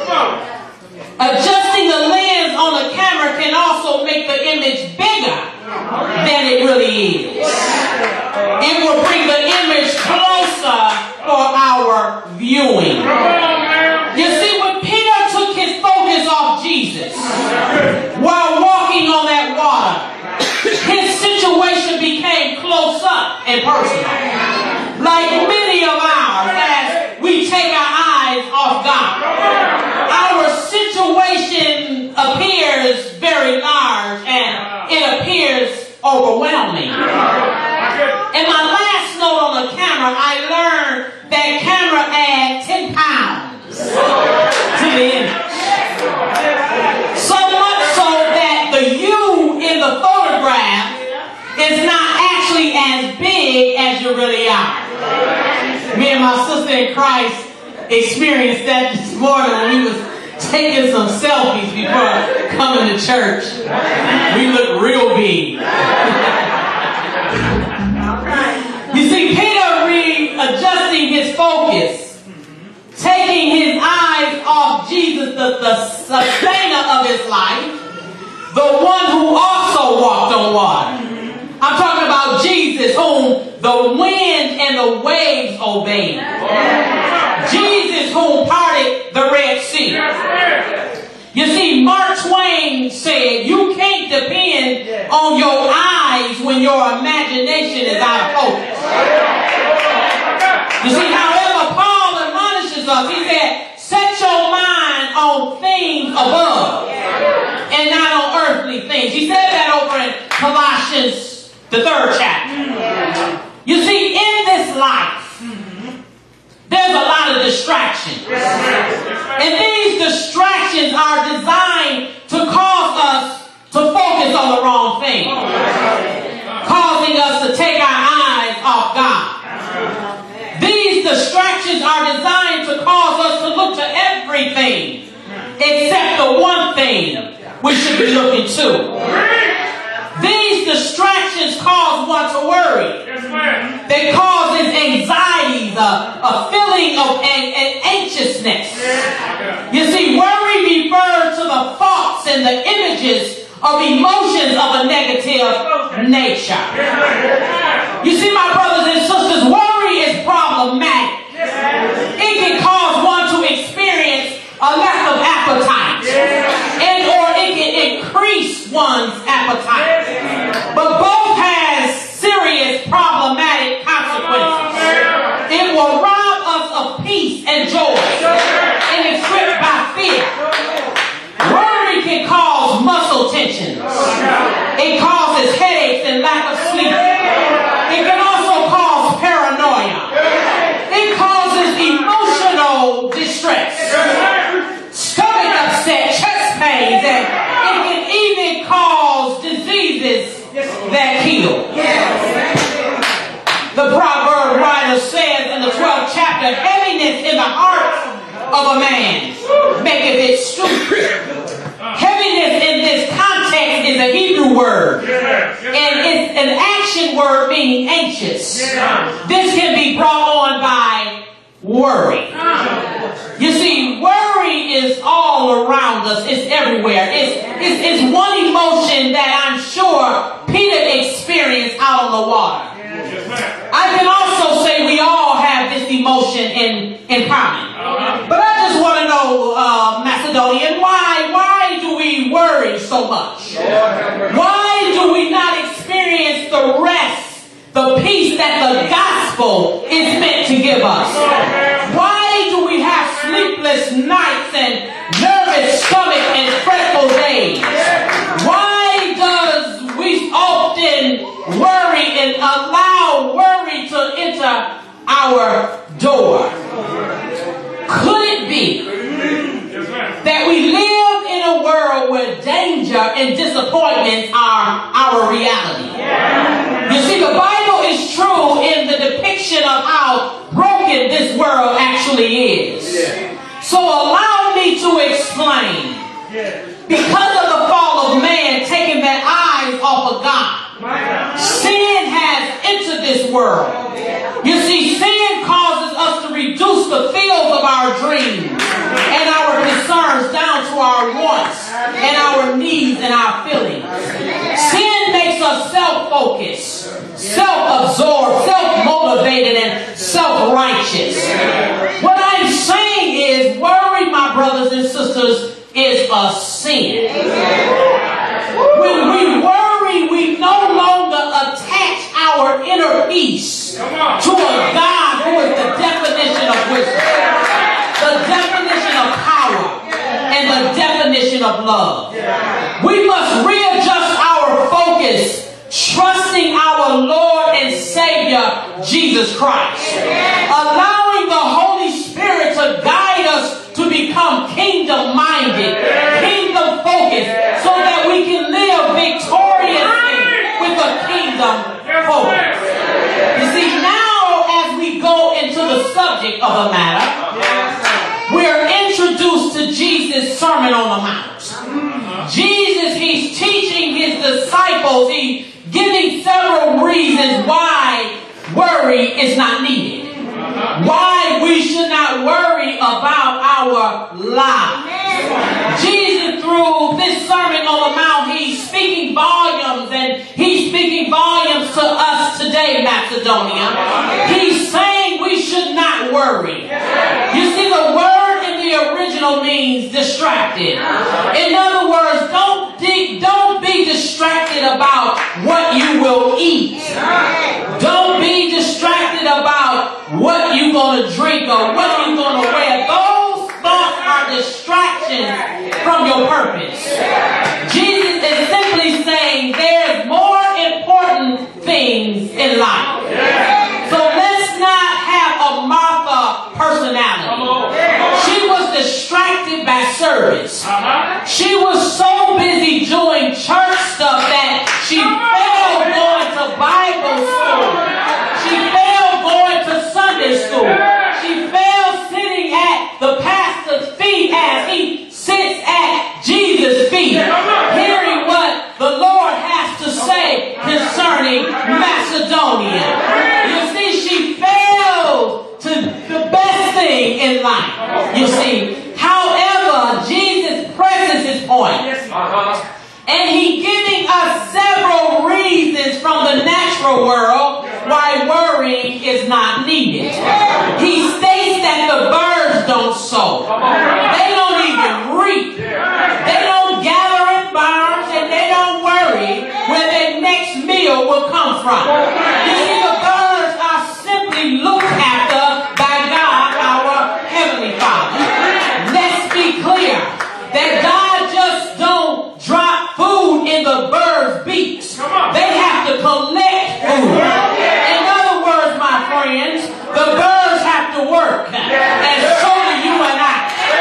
Adjusting the lens on the camera can also make the image bigger than it really is. It will bring the image closer for our viewing. You see, when Peter took his focus off Jesus while walking on that water, his situation became close up and personal. Like many of ours, as we take our eyes off God, our situation appears very large and it appears overwhelming. In my last note on the camera, I learned that camera adds 10 pounds to the image. So much so that the you in the photograph is not actually as big as you really are. Me and my sister in Christ experienced that this morning when we was taking some selfies before coming to church. We look real big. You see, Peter readjusting his focus, taking his eyes off Jesus, the sustainer of his life, the one who also walked on water. I'm talking about Jesus, whom the wind and the waves obeyed. Jesus, whom parted the Red Sea. You see, Mark Twain said, you can't depend on your eyes when your imagination is out of focus. You see, however, Paul admonishes us, he said, set your mind on things above and not on earthly things. He said that over in Colossians, the 3rd chapter. You see, in this life, there's a lot of distractions. And these distractions are designed to cause us to focus on the wrong thing. Causing us to take our everything except the one thing we should be looking to. These distractions cause one to worry. They cause anxieties, a feeling of anxiousness. You see, worry refers to the thoughts and the images of emotions of a negative nature. You see, my brothers and sisters, worry is problematic. It can cause one to experience a lack of appetite, and or it can increase one's appetite. But both has serious problematic consequences. It will rob us of peace and joy, and it's tripped by fear. Worry can cause muscle tensions. It causes headaches and lack of sleep. It can also cause paranoia. It causes emotional distress, stomach upset, chest pains, and it can even cause diseases that kill. The proverb writer says in the 12th chapter, heaviness in the heart of a man maketh it stupid. Heaviness in this context is a Hebrew word, and it's an action word meaning anxious. This can be brought on by worry. You see, worry is all around us. It's everywhere. It's one emotion that I'm sure Peter experienced out on the water. I can also say we all have this emotion in common. But I just want to know, Macedonian, why do we worry so much? Why do we not experience the rest, the peace that the gospel is meant to give us? Why do we have sleepless nights and nervous stomach and fretful days? Why does we often worry and allow worry to enter our door? Could it be that we live in a world where danger and disappointments are our reality? You see, the Bible is true in the depiction of how broken this world actually is. So allow me to explain. Because of the fall of man taking their eyes off of God, sin has entered this world. You see, sin causes us to reduce the fields of our dreams and our concerns down to our wants and our needs and our feelings. Sin makes us self-focused, self-absorbed, self-motivated, and self-righteous. What I'm saying is, worry, my brothers and sisters, is a sin. When we worry, we no longer attach our inner peace to a God who is the definition of wisdom, the definition of power, and the definition of love. We must readjust our focus, trusting our Lord and Savior, Jesus Christ, allowing the Holy Spirit to guide us to become kingdom-minded, kingdom-focused, so that we can live victoriously with a kingdom focus. You see, now as we go into the subject of the matter, we're introduced to Jesus' Sermon on the Mount. Jesus, he's teaching his disciples, he's giving several reasons why worry is not needed. Why we should not worry about our lives. Jesus, through this Sermon on the Mount, he's speaking volumes, and he's speaking volumes to us today, Macedonia. He's saying we should not worry. You see, the word in the original means distracted. In other words, don't be distracted about what you will eat. Don't be distracted about what you're going to drink or what you're going to wear. Those thoughts are distractions from your purpose. Jesus is simply saying there's more important things in life. So let's not have a Martha personality. She was distracted by service. She was so busy doing church stuff that she failed going to Bible school. She failed going to Sunday school. She failed sitting at the pastor's feet as worrying is not needed. He states that the birds don't sow. They don't even reap. They don't gather in barns, and they don't worry where their next meal will come from. You see, the birds are simply looked after by God, our Heavenly Father. Let's be clear that God just don't drop food in the birds' beaks. They have to collect food. In other words, my friends, the birds have to work, and so do you and I.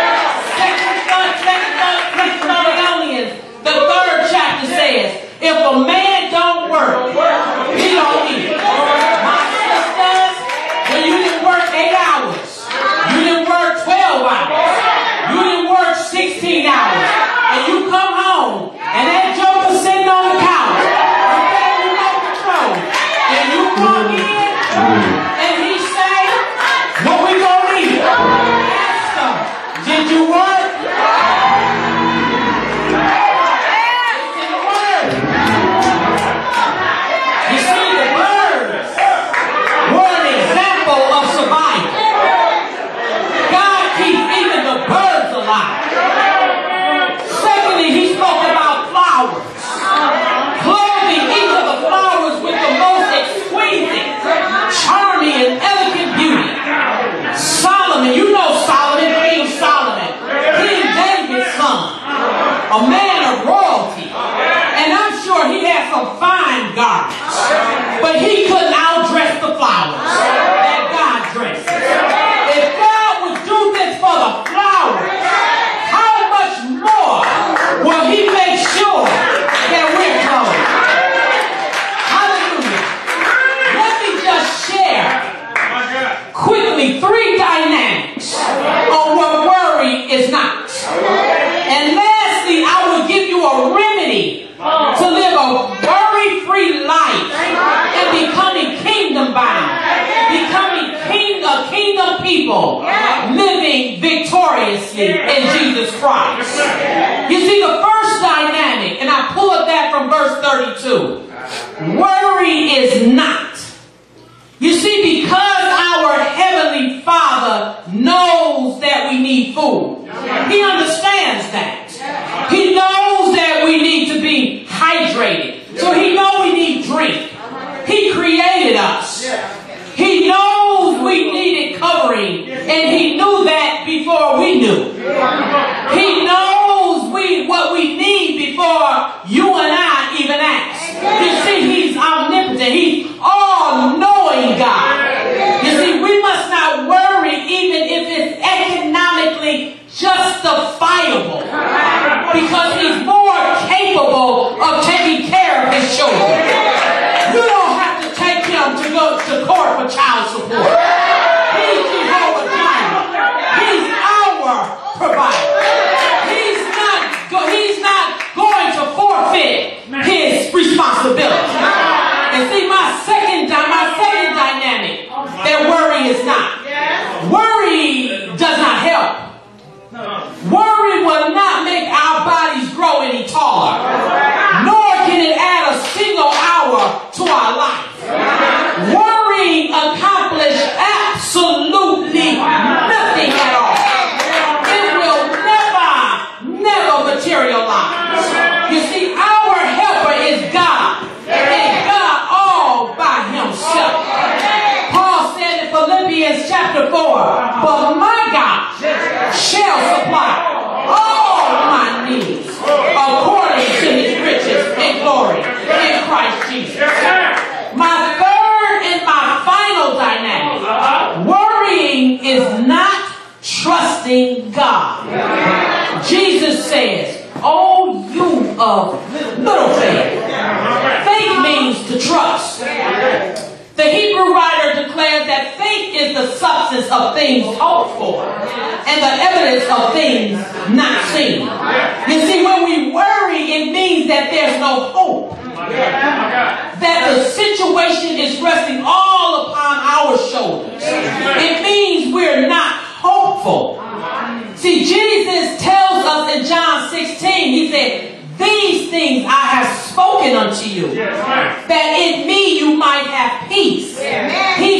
The 3rd chapter says, if a man don't work, he don't eat. My sisters, when you didn't work 8 hours, you didn't work 12 hours, you didn't work 16 hours, and you come home, and that joker sitting on the couch, and that remote control, and you come in, and he say, what we gonna eat? Ask him, did you work? Secondly, he spoke about flowers. Clothing each of the flowers with the most exquisite, charming, and elegant beauty. Solomon, you know Solomon, King Solomon, King David's son, a man of royalty. And I'm sure he had some fine garments, but he couldn't outdress the flowers that God dresses. If God would do this for the flowers, how much more will he make sure that we're clothed? Hallelujah. Let me just share quickly 3 dynamics on what worry is not. And lastly, I will give you a remedy to live a worry-free life and becoming kingdom-bound, becoming a kingdom people, living victoriously in Jesus Christ. You see, the first dynamic, and I pulled that from verse 32. Worry is not. You see, because our Heavenly Father knows that we need food. He understands that. He knows that we need to be hydrated. So he knows we need drink. He created us. He knows we needed covering, and he knew that before we knew. He knows what we need before you and I even ask. You see, he's omnipotent. He's all-knowing God. You see, we must not worry even if it's economically justifiable, because he's more capable of taking care of his children. You don't have to take him to go to court for child support. He's Jehovah Jireh. He's our provider. He's not going to forfeit his responsibility. And see, my second dynamic that worry is not. Worry does not help. Worry will not make our bodies grow any taller, nor can it add a single hour to our life. Worry accomplishes absolutely nothing at all. It will never materialize. You see, our helper is God, and God all by himself. Paul said in Philippians chapter 4, but my God shall supply all my needs according to his riches and glory in Christ Jesus. My third and my final dynamic, worrying is not trusting God. Jesus says, oh, you of little faith. Faith means to trust. The Hebrew writer declares that faith is the substance of things hoped for and the evidence of things not seen. You see, when we worry, it means that there's no hope. That the situation is resting all upon our shoulders. It means we're not hopeful. See, Jesus tells us in John 16, he said, these things I have spoken unto you, that in me you might have peace. He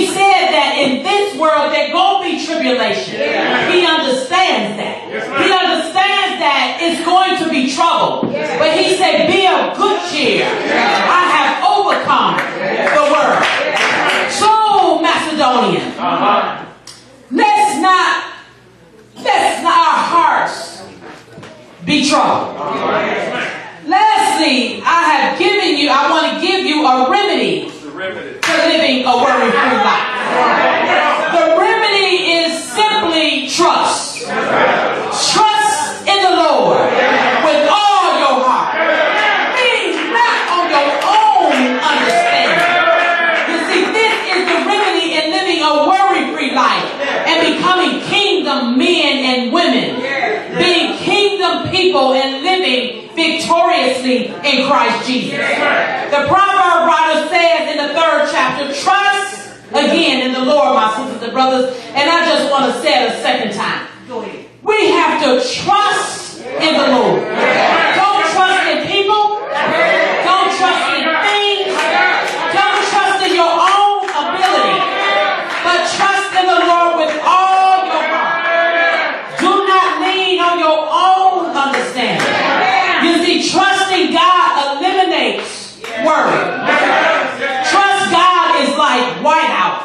that in this world there gonna be tribulation. He understands that. He understands that it's going to be trouble. But he said, be of good cheer. I have overcome the world. So, Macedonian, let's not our hearts be troubled. Lastly, I want to give you a remedy to living a worry-free life. The remedy is simply trust. Trust in the Lord with all your heart. Lean not on your own understanding. You see, this is the remedy in living a worry-free life and becoming kingdom men and women. Being kingdom people and living victoriously in Christ Jesus. The proverb writer says in the 3rd chapter, trust again in the Lord, my sisters and brothers. And I just want to say it a second time. We have to trust in the Lord. Don't trust in people. Don't trust in things. Don't trust in your own ability. But trust in the Lord with all your heart. Do not lean on your own understanding. You see, trusting God eliminates worry. Trust God is like whiteout.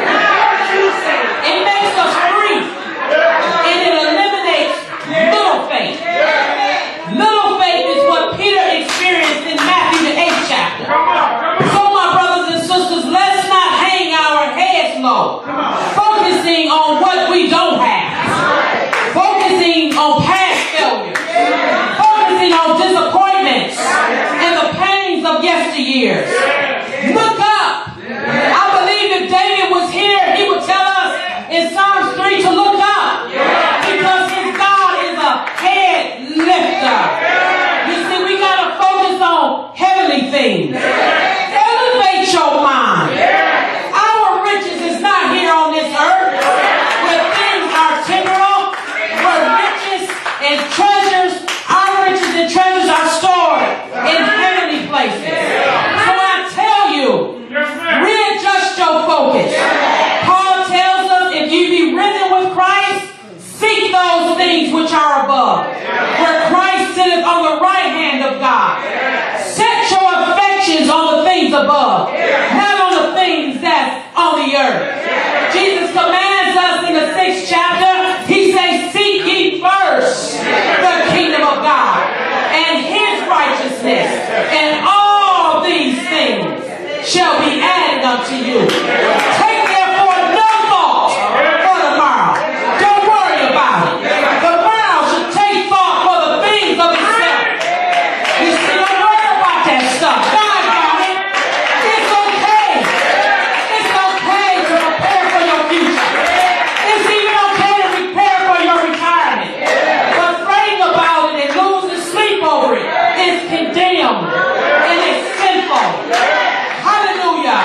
It makes us free. And it eliminates little faith. Little faith is what Peter experienced in Matthew the 8th chapter. So my brothers and sisters, let's not hang our heads low, focusing on what we don't have, focusing on past failures, focusing on disappointments and the pains of yesteryears. Look up. I believe if David was here, he would tell us in Psalms 3 to look up, because his God is a head lifter. You see, we got to focus on heavenly things. Elevate your mind. Our riches is not here on this earth where things are temporal, where riches and treasures, our riches and treasures are stored in heavenly places. So I tell you, readjust your focus. Paul tells us, if you be risen with Christ, seek those things which are above, where Christ sitteth on the right hand of God. Set your affections on the things above, not on the things that's on the earth. Jesus commands us in the 6th chapter, he says, seek ye first the kingdom of God and his righteousness, and all these things shall be added unto you. Take therefore no thought for tomorrow. Don't worry about it. Tomorrow should take thought for the things of itself. You see, don't worry about that stuff. God got it. It's okay. It's okay to prepare for your future. It's even okay to prepare for your retirement. But praying about it and losing sleep over it is condemned and it's sinful. Hallelujah.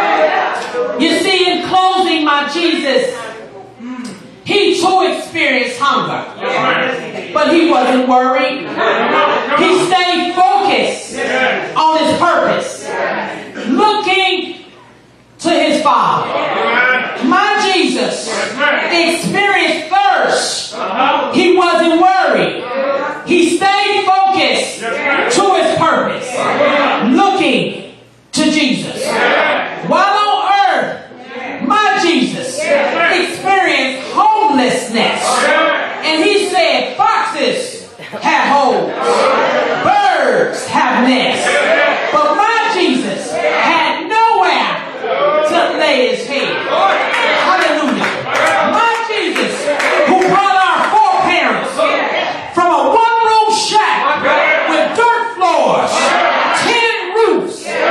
You see, in closing, my Jesus, he too experienced hunger, but he wasn't worried. He stayed focused on his purpose, looking to his Father. My Jesus experienced thirst. He wasn't worried. He stayed focused to his purpose, looking to Jesus. While on earth, my Jesus experienced homelessness. And he said, foxes have holes, birds have nests, but my Jesus had nowhere to lay his head. Hallelujah. My Jesus, who brought our foreparents from a one-room shack with dirt floors, tin roofs,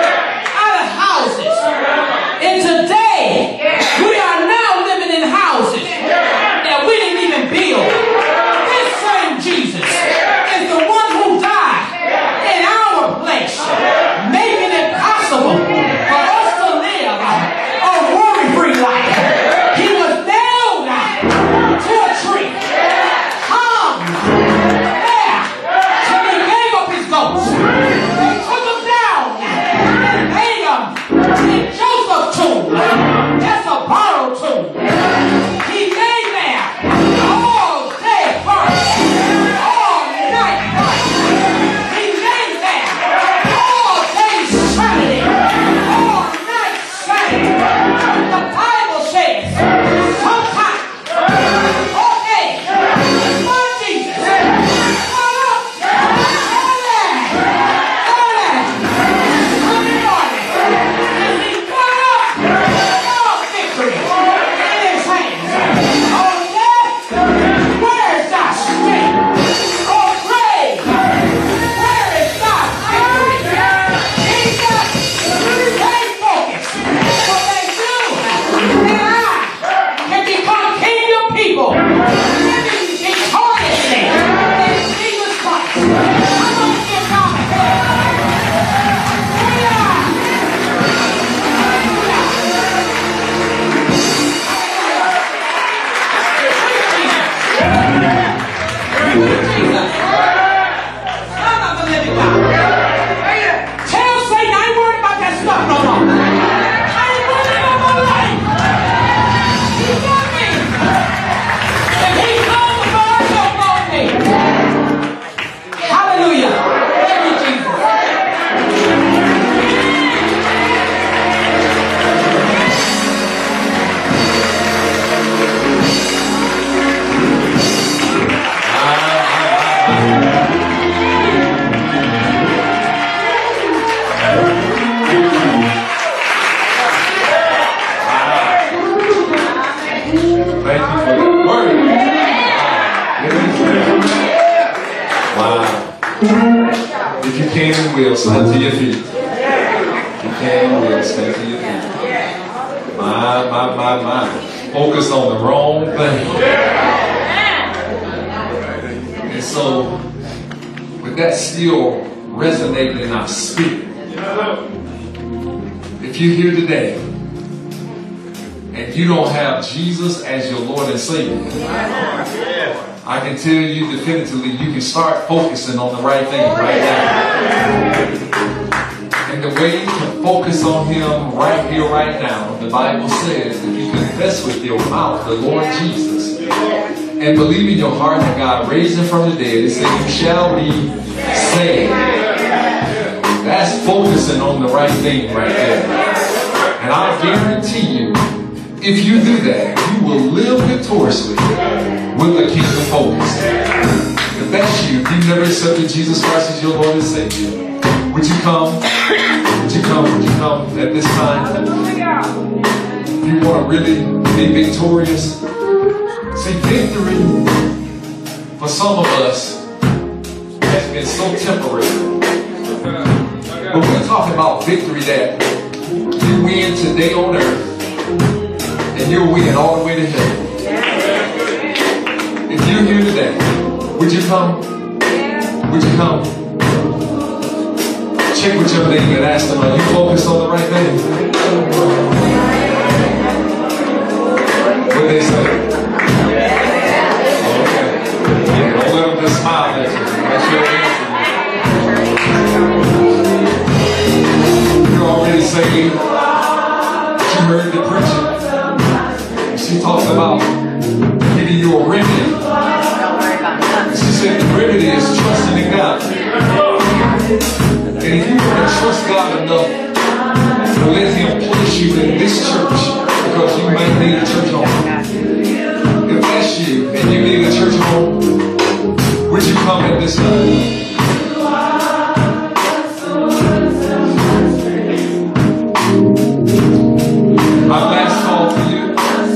will stand to your feet. You can and will stand to your feet. My. Focus on the wrong thing. And so, with that still resonating in our spirit, if you're here today and you don't have Jesus as your Lord and Savior, I can tell you definitively you can start focusing on the right thing right now. And the way to focus on Him right here, right now, the Bible says if you confess with your mouth the Lord Jesus and believe in your heart that God raised Him from the dead, it says you shall be saved. That's focusing on the right thing right there. And I guarantee you, if you do that, you will live victoriously with a kingdom focus. If that's you, if you've never accepted Jesus Christ as your Lord and Savior, would you come? Would you come? Would you come at this time? If you want to really be victorious, see, victory for some of us has been so temporary. But we're talking about victory that you win today on earth and you'll win all the way to heaven. If you're here today, would you come? Would you come? Check with your neighbor and ask them, are you focused on the right thing? What they say? Okay. Yeah, don't let them just smile at you. That's your answer. You're already saved. You heard the preacher. She talks about giving you a remedy. She said the remedy is trusting in God. And if you want to trust God enough to let Him place you in this church, because you might need a church home. If that's you and you need a church home, would you come at this time? My last call for you.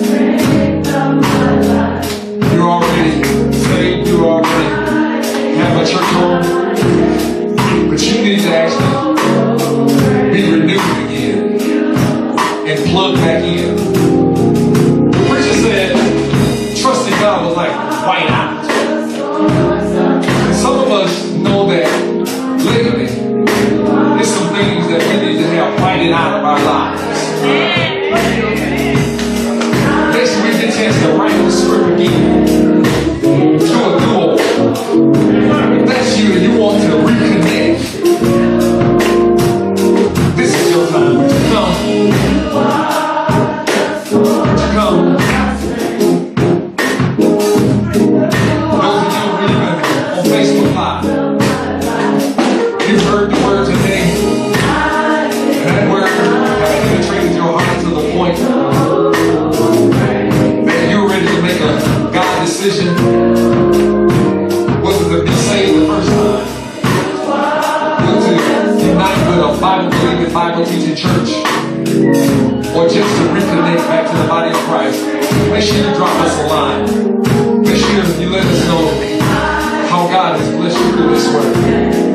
You're already saved. You already have a church home. But you need to actually be renewed again and plug back in. The preacher said, trusting God was like white out. And some of us know that lately, there's some things that we need to have whited out of our lives. Next week, get a chance to write the script again. Do a do-over. If that's you and you want to reconnect, this is your time. Would you come? Would you come? Those of you who are even on Facebook Live, you've heard the word today. And that word has penetrated your heart to the point that you're ready to make a God decision, whether to be saved the first time, whether to unite with a Bible-believing, Bible-teaching church, or just to reconnect back to the body of Christ. Make sure you drop us a line. Make sure you let us know how God has blessed you through this word.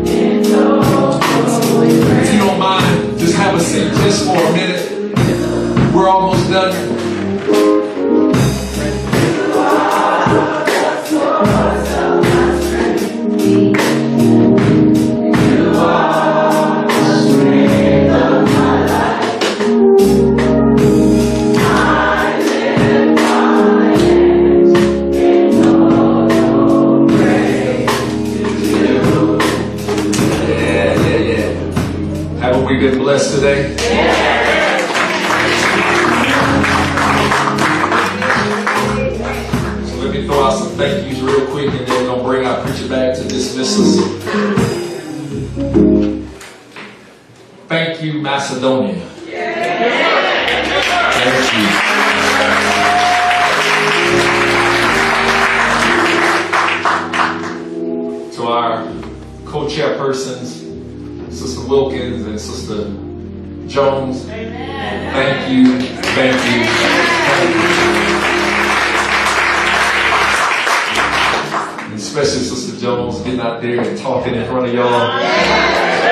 If you don't mind, just have a seat just for a minute. We're almost done. Haven't we been blessed today? So let me throw out some thank yous real quick, and then we're going to bring our preacher back to dismiss us. Thank you, Macedonia. Thank you. To our co-chairpersons, Sister Wilkins and Sister Jones. Amen. Thank you. Thank you. Thank you. And especially Sister Jones getting out there and talking in front of y'all.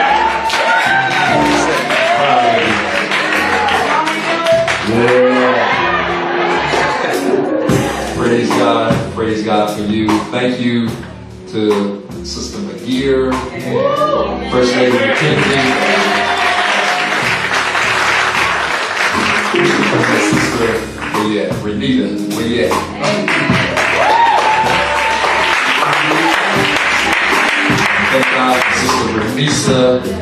Praise God for you. Thank you to Sister McGear, First Lady McKenzie, Sister Renita, where you at? Thank God for Sister Renisa,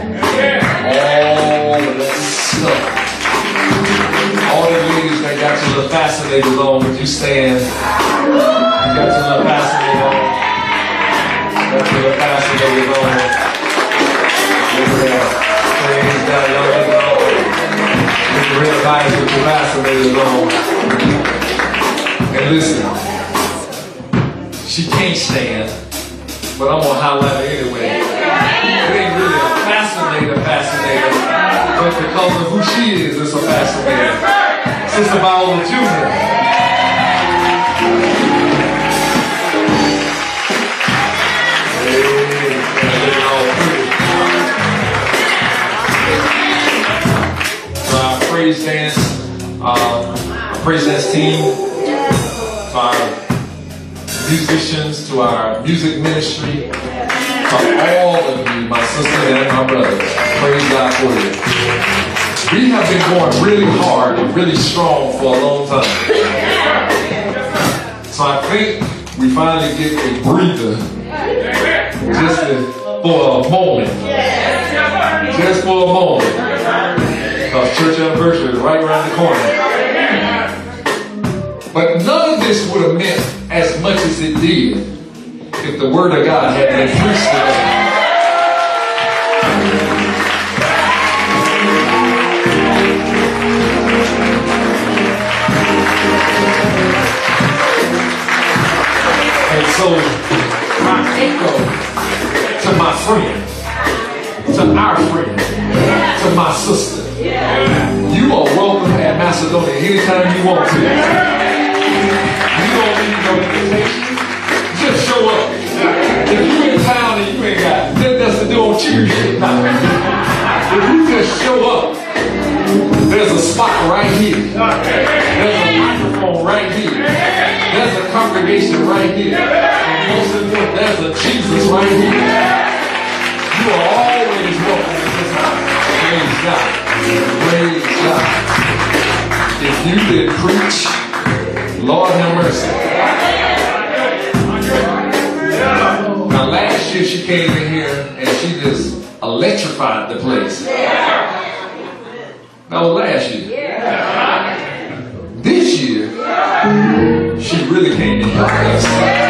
all of that stuff. All the ladies that got your little fascinators on, would you stand? Got your little fascinator on. Got your little fascinators on. Over there. Praise God, y'all get it on. Get your real nice with your fascinators on. And listen, she can't stand, but I'm gonna highlight her anyway. It ain't really a fascinator, but because of who she is, it's a fascinator. Sister Viola Jr. To our praise dance team, to our musicians, to our music ministry, to all of you, my sisters and my brothers. Praise God for you. We have been going really hard and really strong for a long time. So I think we finally get a breather just for a moment. Just for a moment. Because church anniversary is right around the corner. But none of this would have meant as much as it did if the Word of God had been preached today. And so, my echo to my friend, to our friend, to my sister, you are welcome at Macedonia anytime you want to. You don't need no invitation. Just show up. If you in town and you ain't got nothing else to do on Tuesday, if you just show up, there's a spot right here. There's a microphone right here. There's a congregation right here. And most important, there's a Jesus right here. You are always welcome to this house. Praise God. Praise God. If you did preach, Lord have mercy. Now last year she came in here and she just electrified the place. That was last year. This year, she really came to help us.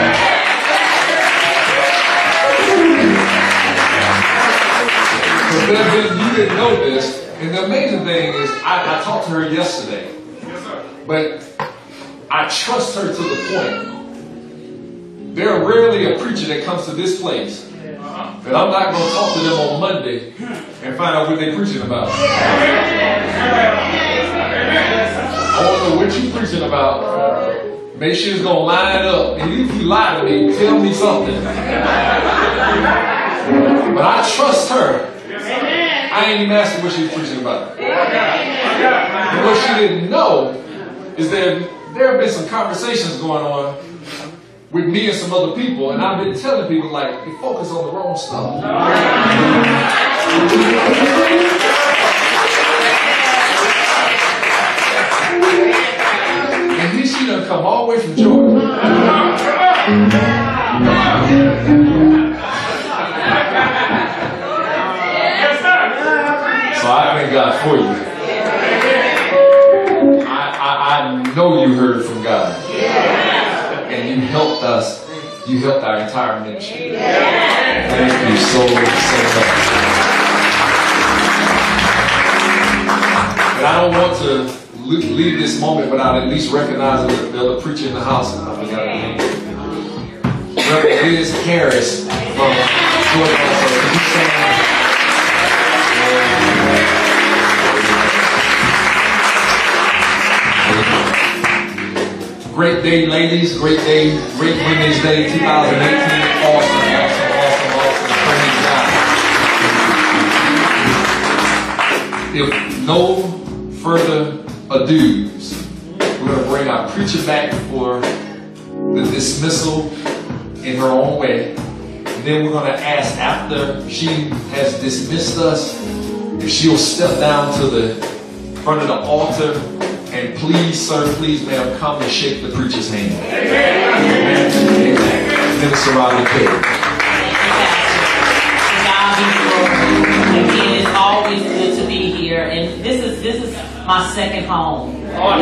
But you didn't know this, and the amazing thing is, I talked to her yesterday, but I trust her to the point. There's rarely a preacher that comes to this place that I'm not going to talk to them on Monday and find out what they're preaching about. I don't know what you're preaching about. Make sure it's going to line up. And if you lie to me, tell me something. But I trust her. I ain't even asked her what she was preaching about. And what she didn't know is that there have been some conversations going on with me and some other people, and I've been telling people, like, you focus on the wrong stuff. And here she done come all the way from Georgia. So I thank God for you. I know you heard from God. And you helped us. You helped our entire ministry. Thank you so much. And I don't want to leave this moment without at least recognizing the other preacher in the house. I forgot her name. Reverend Liz Harris from Georgia. Could you stand? Great day, ladies. Great day. Great Women's Day 2018. Awesome. Praise God. if no further ados, we're going to bring our preacher back for the dismissal in her own way. And then we're going to ask, after she has dismissed us, if she'll step down to the front of the altar, and please, sir, please, ma'am, come and shake the preacher's hand. Amen. Amen. Minister Robin K. Again, it's always good to be here, and this is my second home.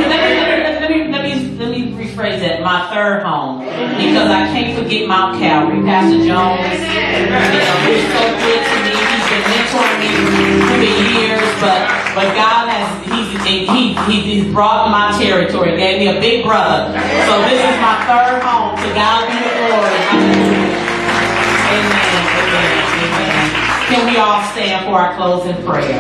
Let me rephrase that. My third home, because I can't forget Mount Calvary. Pastor Jones, he's so good to me. He's been mentoring me through the years, but God has he's broadened my territory. Gave me a big brother, so this is my third home. To God be the glory. Amen. Amen. Amen. Can we all stand for our closing prayer?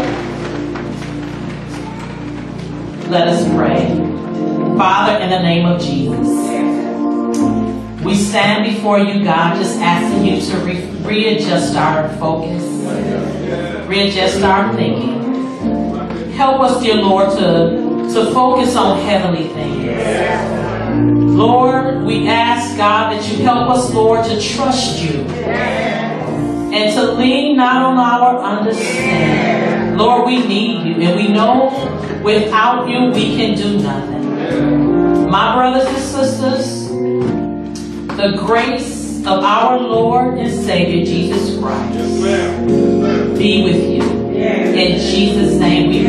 Let us pray. Father, in the name of Jesus, we stand before you, God, just asking you to readjust our focus, readjust our thinking. Help us, dear Lord, to focus on heavenly things. Lord, we ask, God, that you help us, Lord, to trust you and to lean not on our understanding. Lord, we need you, and we know without you we can do nothing. My brothers and sisters, the grace of our Lord and Savior Jesus Christ be with you. In Jesus' name we